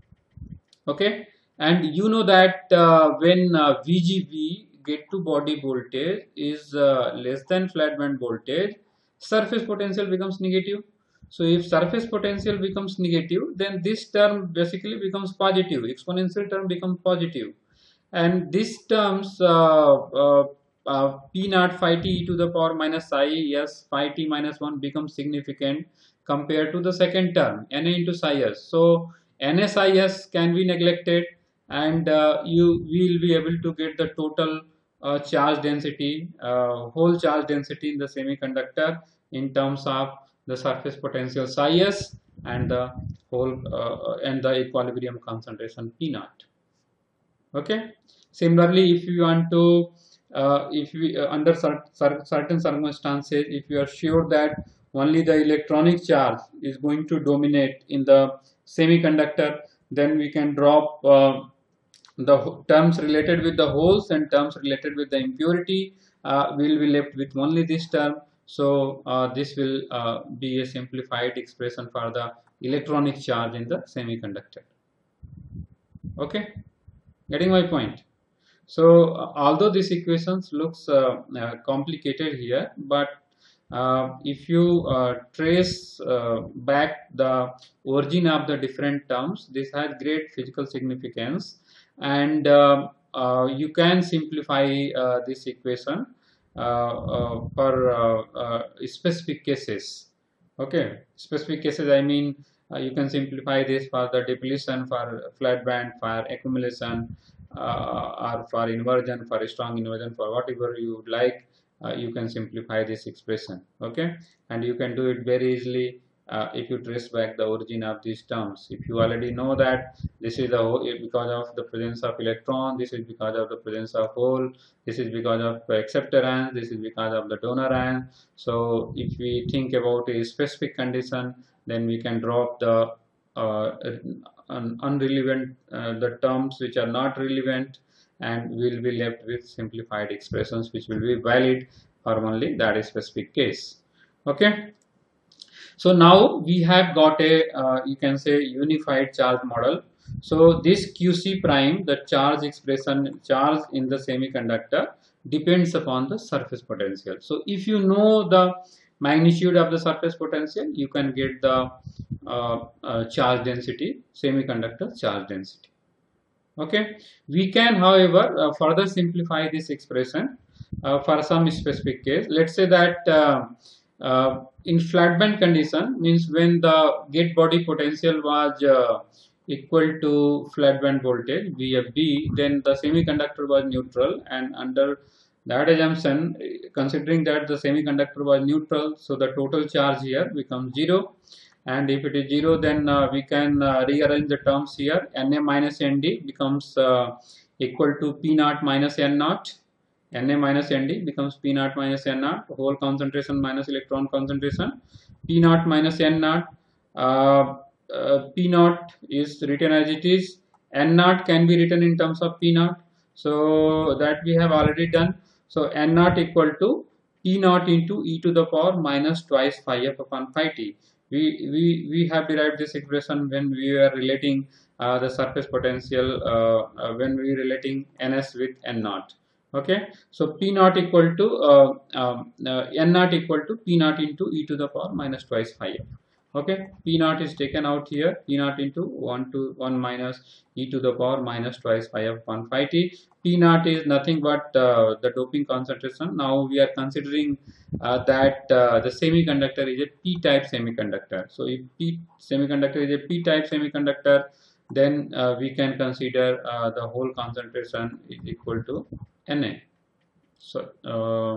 Okay, and you know that uh, when uh, V G B, get to body voltage, is uh, less than flat band voltage, surface potential becomes negative. So if surface potential becomes negative, then this term basically becomes positive, exponential term becomes positive, and these terms uh, uh, uh, p naught phi t e to the power minus psi s phi t minus one becomes significant compared to the second term Na into psi s. So Na psi s can be neglected, and uh, you will be able to get the total uh, charge density, uh, whole charge density in the semiconductor in terms of the surface potential psi s and the whole uh, and the equilibrium concentration p naught. Okay, similarly, if you want to uh, if we uh, under cer cer certain circumstances, if you are sure that only the electronic charge is going to dominate in the semiconductor, then we can drop uh, the terms related with the holes and terms related with the impurity. Uh, we will be left with only this term. So uh, this will uh, be a simplified expression for the electronic charge in the semiconductor. Okay, getting my point? So uh, although this equations looks uh, uh, complicated here, but uh, if you uh, trace uh, back the origin of the different terms, this has great physical significance, and uh, uh, you can simplify uh, this equation uh, uh, for uh, uh, specific cases. Okay, specific cases, I mean, uh, you can simplify this for the depletion, for flat band, for accumulation, uh, or for inversion, for strong inversion, for whatever you would like. Uh, you can simplify this expression. Okay, and you can do it very easily uh, if you trace back the origin of these terms. If you already know that this is the whole, because of the presence of electron, this is because of the presence of hole, this is because of acceptor ion, this is because of the donor ion. So if we think about a specific condition, then we can drop the uh, un unrelevant uh, the terms which are not relevant, and we'll be left with simplified expressions which will be valid for only that specific case. Okay, so now we have got a uh, you can say unified charge model. So this Q C prime, the charge expression, charge in the semiconductor, depends upon the surface potential. So if you know the magnitude of the surface potential, you can get the uh, uh, charge density, semiconductor charge density. Okay, we can, however, uh, further simplify this expression uh, for some specific case. Let's say that uh, uh, in flat band condition, means when the gate body potential was uh, equal to flat band voltage V F B, then the semiconductor was neutral, and under that assumption, considering that the semiconductor was neutral, so the total charge here becomes zero. And if it is zero, then uh, we can uh, rearrange the terms here. Na minus Nd becomes uh, equal to P naught minus N naught. Na minus Nd becomes P naught minus N naught, hole concentration minus electron concentration. P naught minus N naught. Uh, uh, P naught is written as it is. N naught can be written in terms of P naught. So that we have already done. So N naught equal to P naught into e to the power minus twice phi f upon phi t. We, we, we have derived this expression when we are relating uh, the surface potential, uh, uh, when we are relating Ns with N naught. Okay, so P naught equal to uh, um, uh, N naught equal to P naught into e to the power minus twice phi f. Okay, P naught is taken out here, P naught into one to one minus e to the power minus twice phi f upon phi t. P naught is nothing but uh, the doping concentration. Now we are considering uh, that uh, the semiconductor is a p-type semiconductor. So if p semiconductor is a p-type semiconductor, then uh, we can consider uh, the whole concentration is equal to Na. So uh,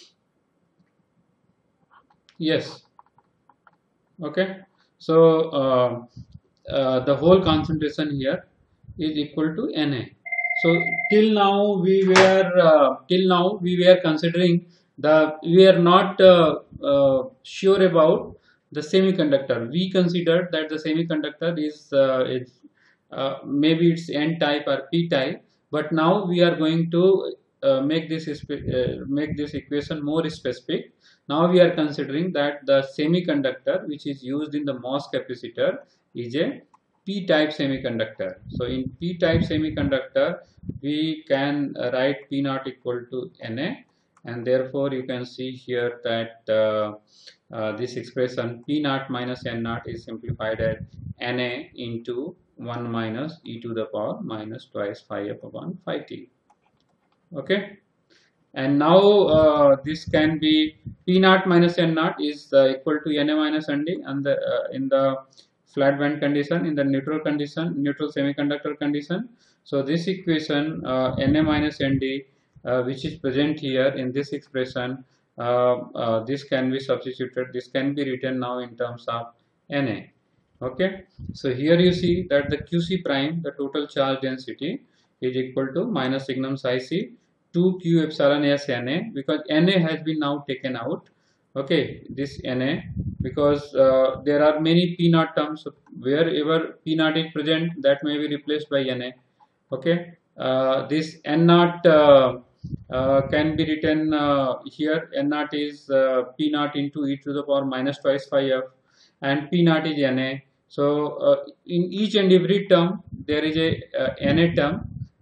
yes. Okay, so uh, uh, the whole concentration here is equal to Na. So till now we were uh, till now we were considering the we are not uh, uh, sure about the semiconductor. We considered that the semiconductor is uh, is uh, maybe it's N type or P type, but now we are going to uh, make this uh, make this equation more specific. Now we are considering that the semiconductor which is used in the MOS capacitor is a p-type semiconductor. So in p-type semiconductor, we can write P naught equal to Na, and therefore you can see here that uh, uh, this expression P naught minus N naught is simplified as Na into one minus e to the power minus twice phi f upon phi t. Okay. And now uh, this can be P naught minus N naught is uh, equal to Na minus Nd, and the, uh, in the flat band condition, in the neutral condition, neutral semiconductor condition. So this equation uh, Na minus Nd, uh, which is present here in this expression, uh, uh, this can be substituted. This can be written now in terms of Na. Okay. So here you see that the Q C prime, the total charge density, is equal to minus signum psi c two q epsilon s Na, because Na has been now taken out. Okay, this Na, because uh, there are many P naught terms, so wherever P naught is present, that may be replaced by Na. Okay, uh, this N naught uh, uh, can be written uh, here. N naught is uh, P naught into e to the power minus twice phi f, and P naught is Na. So uh, in each and every term there is a uh, Na term,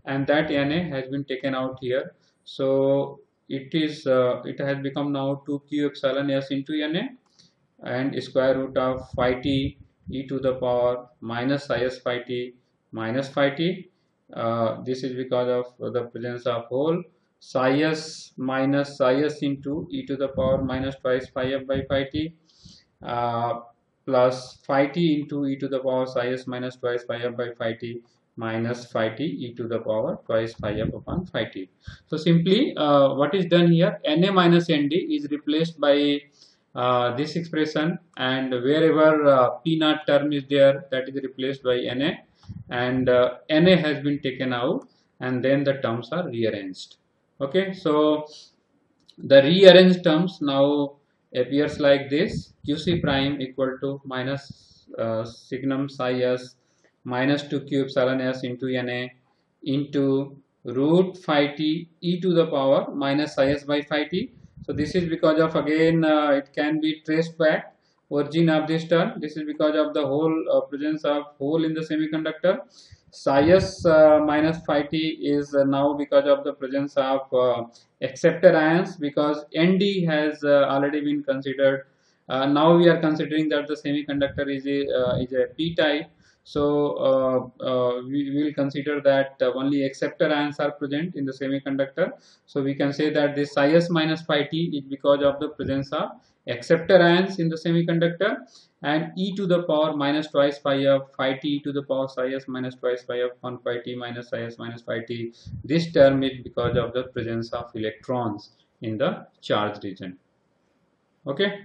and that Na has been taken out here. So it is uh, it has become now two q epsilon s into Na, and square root of phi t e to the power minus psi s phi t minus phi t. Uh, this is because of the presence of hole. Psi s minus psi s into e to the power minus twice phi f by phi t, uh, plus phi t into e to the power psi s minus twice phi f by phi t minus phi t e to the power twice phi f upon phi t. So simply uh, what is done here, Na minus Nd is replaced by uh, this expression, and wherever uh, p naught term is there, that is replaced by Na, and uh, Na has been taken out, and then the terms are rearranged. Okay, so the rearranged terms now appears like this: qc prime equal to minus uh, signum psi s minus two q epsilon s into Na into root phi t e to the power minus psi s by phi t. So this is because of, again uh, it can be traced back origin of this term. This is because of the whole uh, presence of hole in the semiconductor. Psi s uh, minus phi t is uh, now because of the presence of uh, acceptor ions, because Nd has uh, already been considered. Uh, now we are considering that the semiconductor is a uh, is a p type. So uh, uh, we will consider that uh, only acceptor ions are present in the semiconductor. So we can say that this psi s minus phi t is because of the presence of acceptor ions in the semiconductor, and e to the power minus twice phi of phi t to the power psi s minus twice phi of one phi t minus psi s minus phi t. This term is because of the presence of electrons in the charge region. Okay.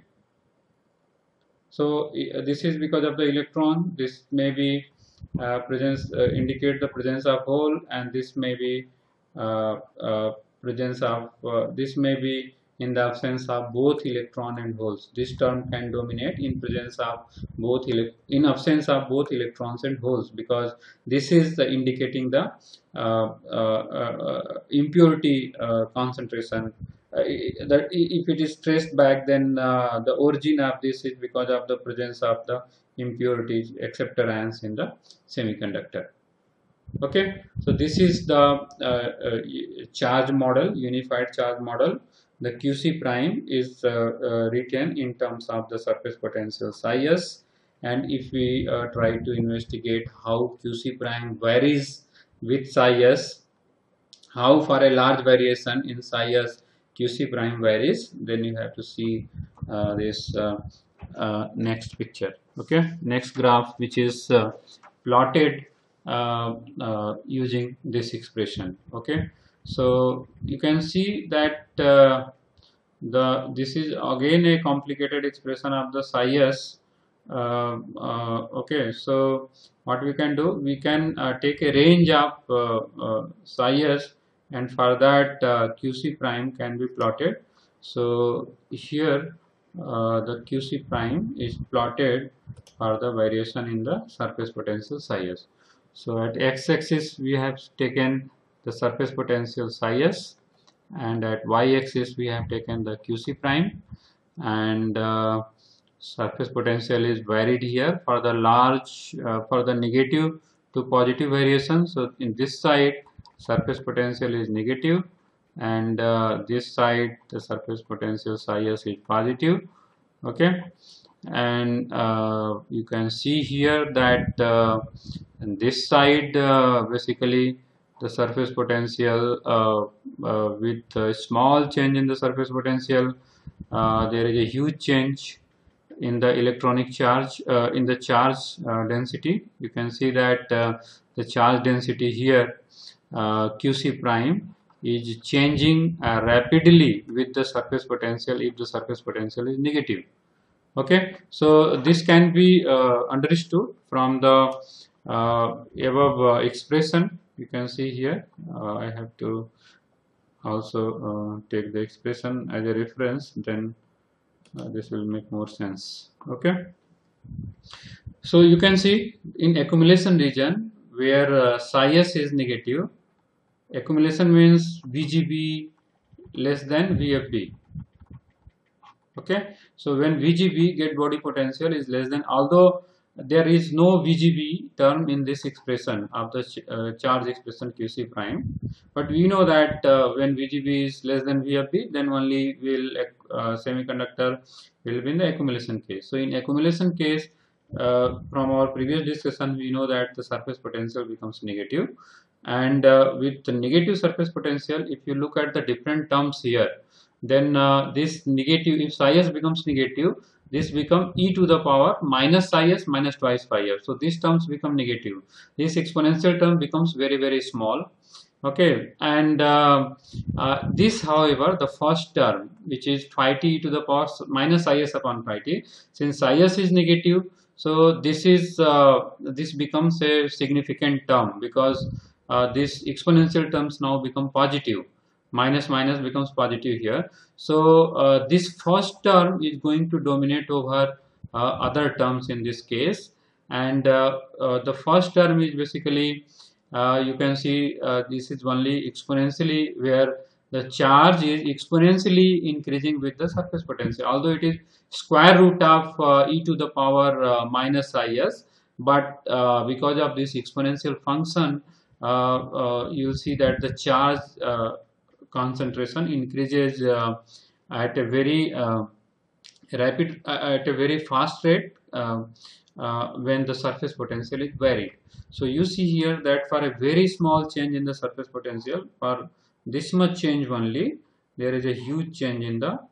So uh, this is because of the electron. This may be uh, presence uh, indicate the presence of hole, and this may be uh, uh, presence of uh, this may be in the absence of both electron and holes. This term can dominate in presence of both in absence of both electrons and holes, because this is the indicating the uh, uh, uh, impurity uh, concentration. Uh, that if it is traced back, then uh, the origin of this is because of the presence of the impurities, acceptor ions in the semiconductor. Okay, so this is the uh, uh, charge model, unified charge model. The qc prime is uh, uh, written in terms of the surface potential psi s, and if we uh, try to investigate how qc prime varies with psi s, how for a large variation in psi s qc prime varies, then you have to see uh, this uh, uh, next picture. Okay, next graph, which is uh, plotted uh, uh, using this expression. Okay, so you can see that uh, the this is again a complicated expression of the psi s. Uh, uh, okay, so what we can do, we can uh, take a range of uh, uh, psi s, and for that uh, qc prime can be plotted. So here uh, the qc prime is plotted for the variation in the surface potential psi s. So at x-axis we have taken the surface potential psi s, and at y-axis we have taken the qc prime, and uh, surface potential is varied here for the large uh, for the negative to positive variation. So in this side surface potential is negative, and uh, this side the surface potential psi s is positive. Okay, and uh, you can see here that uh, in this side uh, basically the surface potential uh, uh, with a small change in the surface potential, uh, there is a huge change in the electronic charge, uh, in the charge uh, density. You can see that uh, the charge density here uh, qc prime is changing uh, rapidly with the surface potential if the surface potential is negative. Okay, so this can be uh, understood from the uh, above uh, expression. You can see here uh, I have to also uh, take the expression as a reference, then uh, this will make more sense. Okay, so you can see in accumulation region where uh, psi s is negative, accumulation means V G B less than V F B. Okay, so when V G B, get body potential, is less than, although there is no V G B term in this expression of the ch uh, charge expression Q C prime, but we know that uh, when V G B is less than V F B, then only will uh, semiconductor will be in the accumulation case. So in accumulation case, uh, from our previous discussion, we know that the surface potential becomes negative, and uh, with the negative surface potential, if you look at the different terms here, then uh, this negative, if psi s becomes negative, this become e to the power minus psi s minus twice phi f. So these terms become negative. This exponential term becomes very very small. Okay, and uh, uh, this, however, the first term, which is phi t to the power minus psi s upon phi t, since psi s is negative, so this is uh, this becomes a significant term, because uh, this exponential terms now become positive. Minus minus becomes positive here. So uh, this first term is going to dominate over uh, other terms in this case, and uh, uh, the first term is basically, uh, you can see uh, this is only exponentially, where the charge is exponentially increasing with the surface potential, although it is square root of uh, e to the power uh, minus I s, but uh, because of this exponential function, uh, uh, you will see that the charge uh, concentration increases uh, at a very uh, rapid, uh, at a very fast rate uh, uh, when the surface potential is varied. So you see here that for a very small change in the surface potential, for this much change only, there is a huge change in the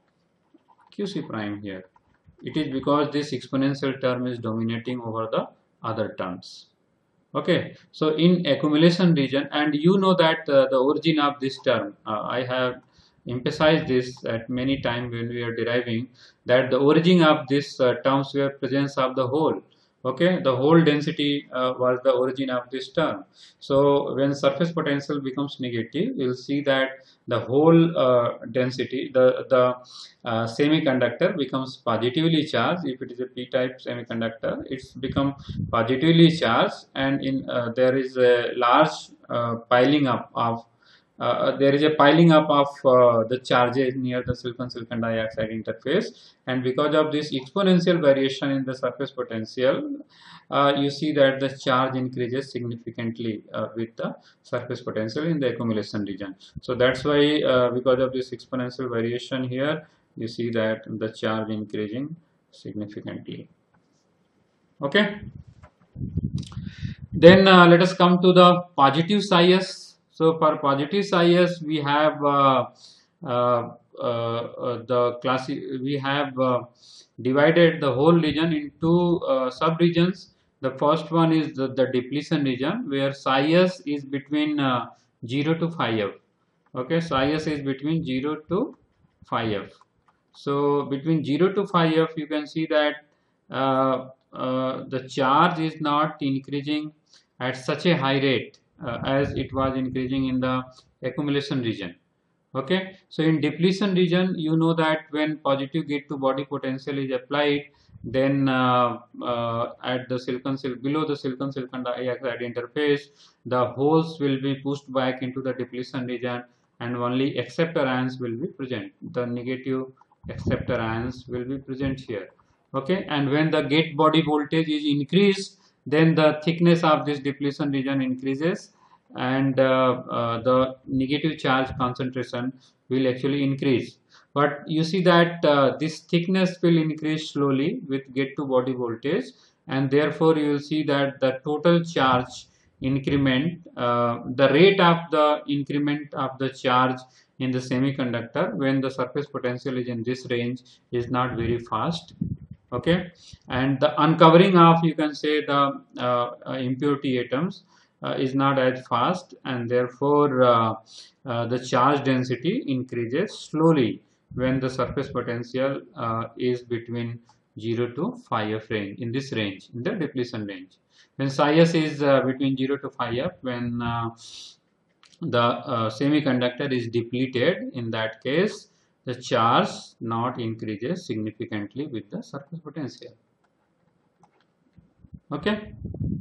Q C prime here. It is because this exponential term is dominating over the other terms. Okay, so in accumulation region, and you know that uh, the origin of this term, uh, I have emphasized this at many times when we are deriving, that the origin of this uh, terms were presence of the hole. Okay, the hole density uh, was the origin of this term. So when surface potential becomes negative, you'll see that the hole uh, density, the the uh, semiconductor becomes positively charged. If it is a p-type semiconductor, it's become positively charged, and in uh, there is a large uh, piling up of uh, there is a piling up of uh, the charges near the silicon silicon dioxide interface, and because of this exponential variation in the surface potential, uh, you see that the charge increases significantly uh, with the surface potential in the accumulation region. So that's why uh, because of this exponential variation here, you see that the charge increasing significantly. Okay, then uh, let us come to the positive psi s. So for positive psi s, we have uh, uh, uh, the class, we have uh, divided the whole region into uh, sub regions. The first one is the, the depletion region, where psi s is between uh, zero to phi f. Okay, psi s is between zero to phi f. So between zero to phi f, you can see that uh, uh, the charge is not increasing at such a high rate uh, as it was increasing in the accumulation region. Okay, so in depletion region, you know that when positive gate to body potential is applied, then uh, uh, at the silicon sil below the silicon silicon dioxide interface, the holes will be pushed back into the depletion region, and only acceptor ions will be present. The negative acceptor ions will be present here. Okay, and when the gate body voltage is increased, then the thickness of this depletion region increases, and uh, uh, the negative charge concentration will actually increase. But you see that uh, this thickness will increase slowly with gate to body voltage, and therefore you will see that the total charge increment, uh, the rate of the increment of the charge in the semiconductor when the surface potential is in this range is not very fast. Okay, and the uncovering of, you can say, the uh, uh, impurity atoms uh, is not as fast, and therefore uh, uh, the charge density increases slowly when the surface potential uh, is between zero to phi f range, in this range, in the depletion range. When psi s is uh, between zero to phi f, when uh, the uh, semiconductor is depleted, in that case the charge not increases significantly with the surface potential. Okay,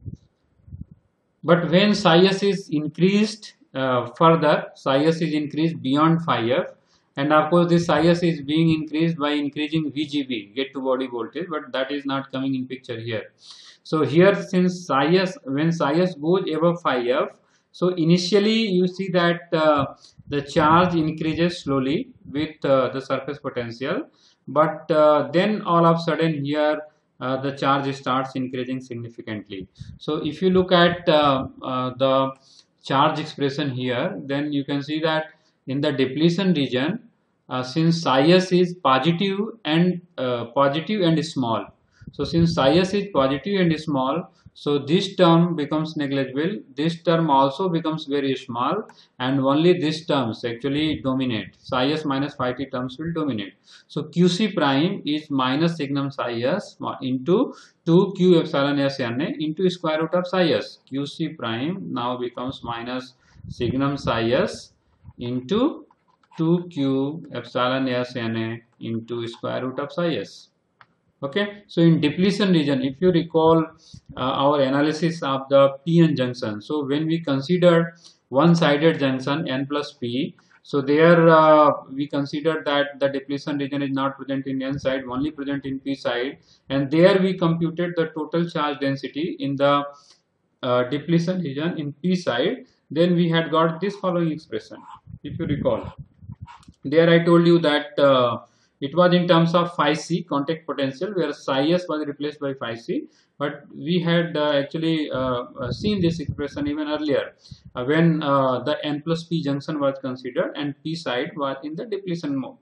but when psi s is increased uh, further, psi s is increased beyond phi f, and of course this psi s is being increased by increasing V G B, get to body voltage, but that is not coming in picture here. So here, since psi s, when psi s goes above phi f, so initially you see that uh, the charge increases slowly with uh, the surface potential, but uh, then all of a sudden here uh, the charge starts increasing significantly. So if you look at uh, uh, the charge expression here, then you can see that in the depletion region, uh, since psi s is positive and uh, positive and small, so since psi s is positive and small, so this term becomes negligible, this term also becomes very small, and only these terms actually dominate. Psi s minus phi t terms will dominate. So Qc prime is minus signum psi s into two q epsilon s n a into square root of psi s. Qc prime now becomes minus signum psi s into two q epsilon s n a into square root of psi s. Okay, so in depletion region, if you recall uh, our analysis of the p n junction, so when we consider one-sided junction n plus p, so there uh, we consider that the depletion region is not present in n side, only present in p side, and there we computed the total charge density in the uh, depletion region in p side. Then we had got this following expression, if you recall. There I told you that uh, it was in terms of phi c, contact potential, where psi s was replaced by phi c, but we had uh, actually uh, uh, seen this expression even earlier uh, when uh, the n plus p junction was considered and p side was in the depletion mode.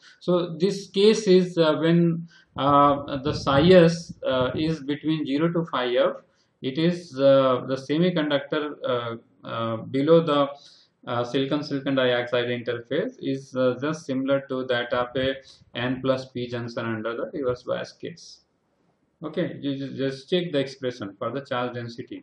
So this case is uh, when uh, the psi s uh, is between zero to phi f, it is uh, the semiconductor uh, uh, below the Uh, silicon silicon dioxide interface is uh, just similar to that of a n plus p junction under the reverse bias case. Okay, you just check the expression for the charge density.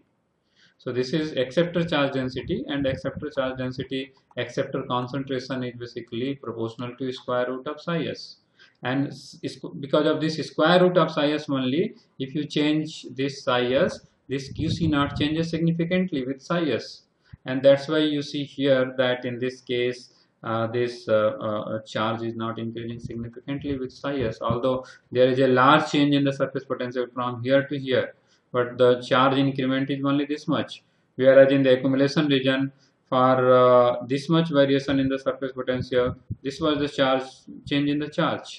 So this is acceptor charge density, and acceptor charge density, acceptor concentration is basically proportional to square root of psi s, and because of this square root of psi s only, if you change this psi s, this Qc naught changes significantly with psi s. And that's why you see here that in this case uh, this uh, uh, charge is not increasing significantly with psi s, although there is a large change in the surface potential from here to here, but the charge increment is only this much, whereas in the accumulation region, for uh, this much variation in the surface potential, this was the charge change in the charge.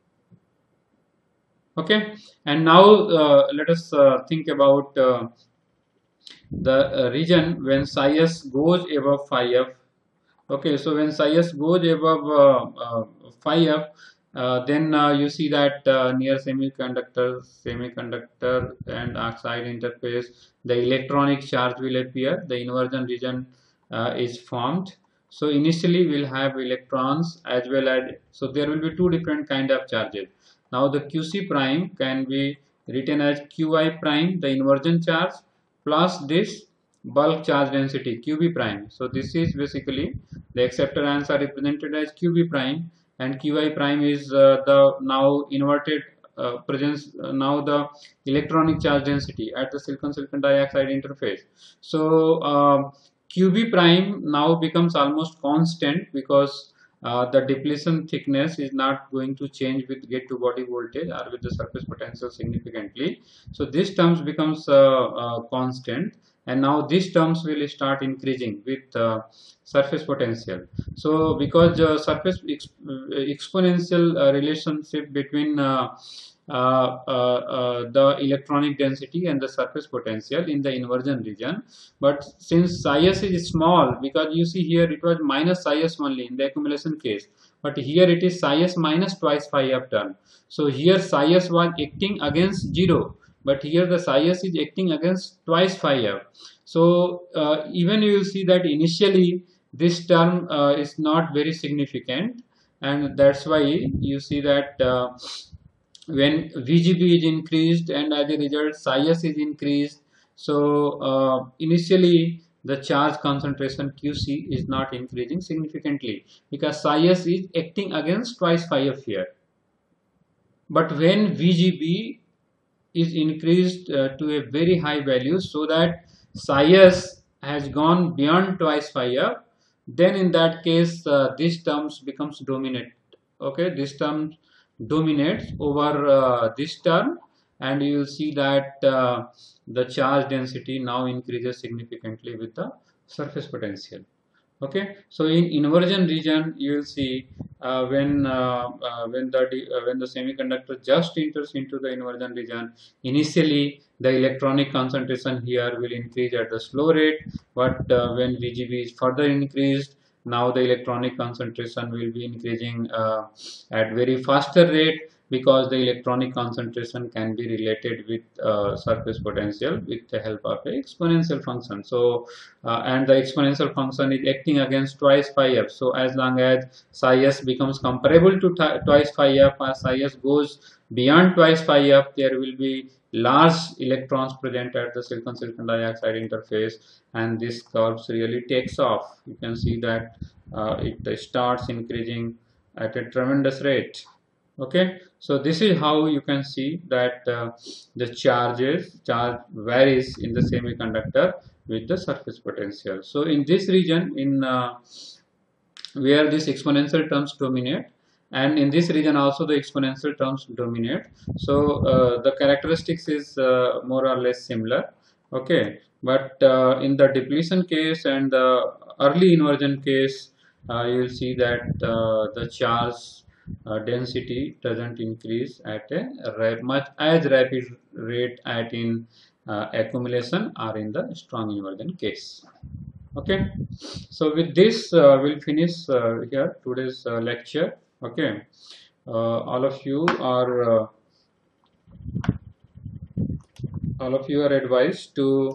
Okay, and now uh, let us uh, think about uh, the uh, region when psi s goes above phi f. Okay, so when psi s goes above uh, uh, phi f, uh, then uh, you see that uh, near semiconductor semiconductor and oxide interface, the electronic charge will appear, the inversion region uh, is formed. So initially we'll have electrons as well as, so there will be two different kind of charges. Now the Qc prime can be written as Qi prime, the inversion charge, plus this bulk charge density Qb prime. So this is basically the acceptor ions are represented as Qb prime, and Qi prime is uh, the now inverted uh, presence, uh, now the electronic charge density at the silicon silicon dioxide interface. So uh, Qb prime now becomes almost constant because uh, the depletion thickness is not going to change with get to body voltage or with the surface potential significantly. So this terms becomes uh, uh, constant, and now these terms will start increasing with uh, surface potential. So because uh, surface exp exponential uh, relationship between uh, uh, uh, uh, the electronic density and the surface potential in the inversion region, but since psi s is small, because you see here it was minus psi s only in the accumulation case, but here it is psi s minus twice phi f term. So here psi s was acting against zero, but here the psi s is acting against twice phi f. So uh, even you will see that initially this term uh, is not very significant, and that's why you see that uh, when V G B is increased and as a result psi s is increased, so uh, initially the charge concentration Qc is not increasing significantly because psi s is acting against twice phi f here. But when V G B is increased uh, to a very high value, so that psi s has gone beyond twice phi f, then in that case uh, this terms becomes dominant. Okay, this term dominates over uh, this term, and you will see that uh, the charge density now increases significantly with the surface potential. Okay, so in inversion region you will see uh, when uh, uh, when the uh, when the semiconductor just enters into the inversion region, initially the electronic concentration here will increase at the slow rate, but uh, when V G B is further increased, now the electronic concentration will be increasing uh, at very faster rate, because the electronic concentration can be related with uh, surface potential with the help of a exponential function. So uh, and the exponential function is acting against twice phi f. So as long as psi s becomes comparable to twice phi f, as psi s goes beyond twice phi f, there will be large electrons present at the silicon silicon dioxide interface, and this curve really takes off. You can see that uh, it starts increasing at a tremendous rate. Okay, so this is how you can see that uh, the charges charge varies in the semiconductor with the surface potential. So in this region, in uh, where these exponential terms dominate, and in this region also the exponential terms dominate, so uh, the characteristics is uh, more or less similar. Okay, but uh, in the depletion case and the early inversion case, uh, you will see that uh, the charge uh, density doesn't increase at a rap much as rapid rate at in uh, accumulation or in the strong inversion case. Okay, so with this uh, we'll finish uh, here today's uh, lecture. Okay, uh, all of you are uh, all of you are advised to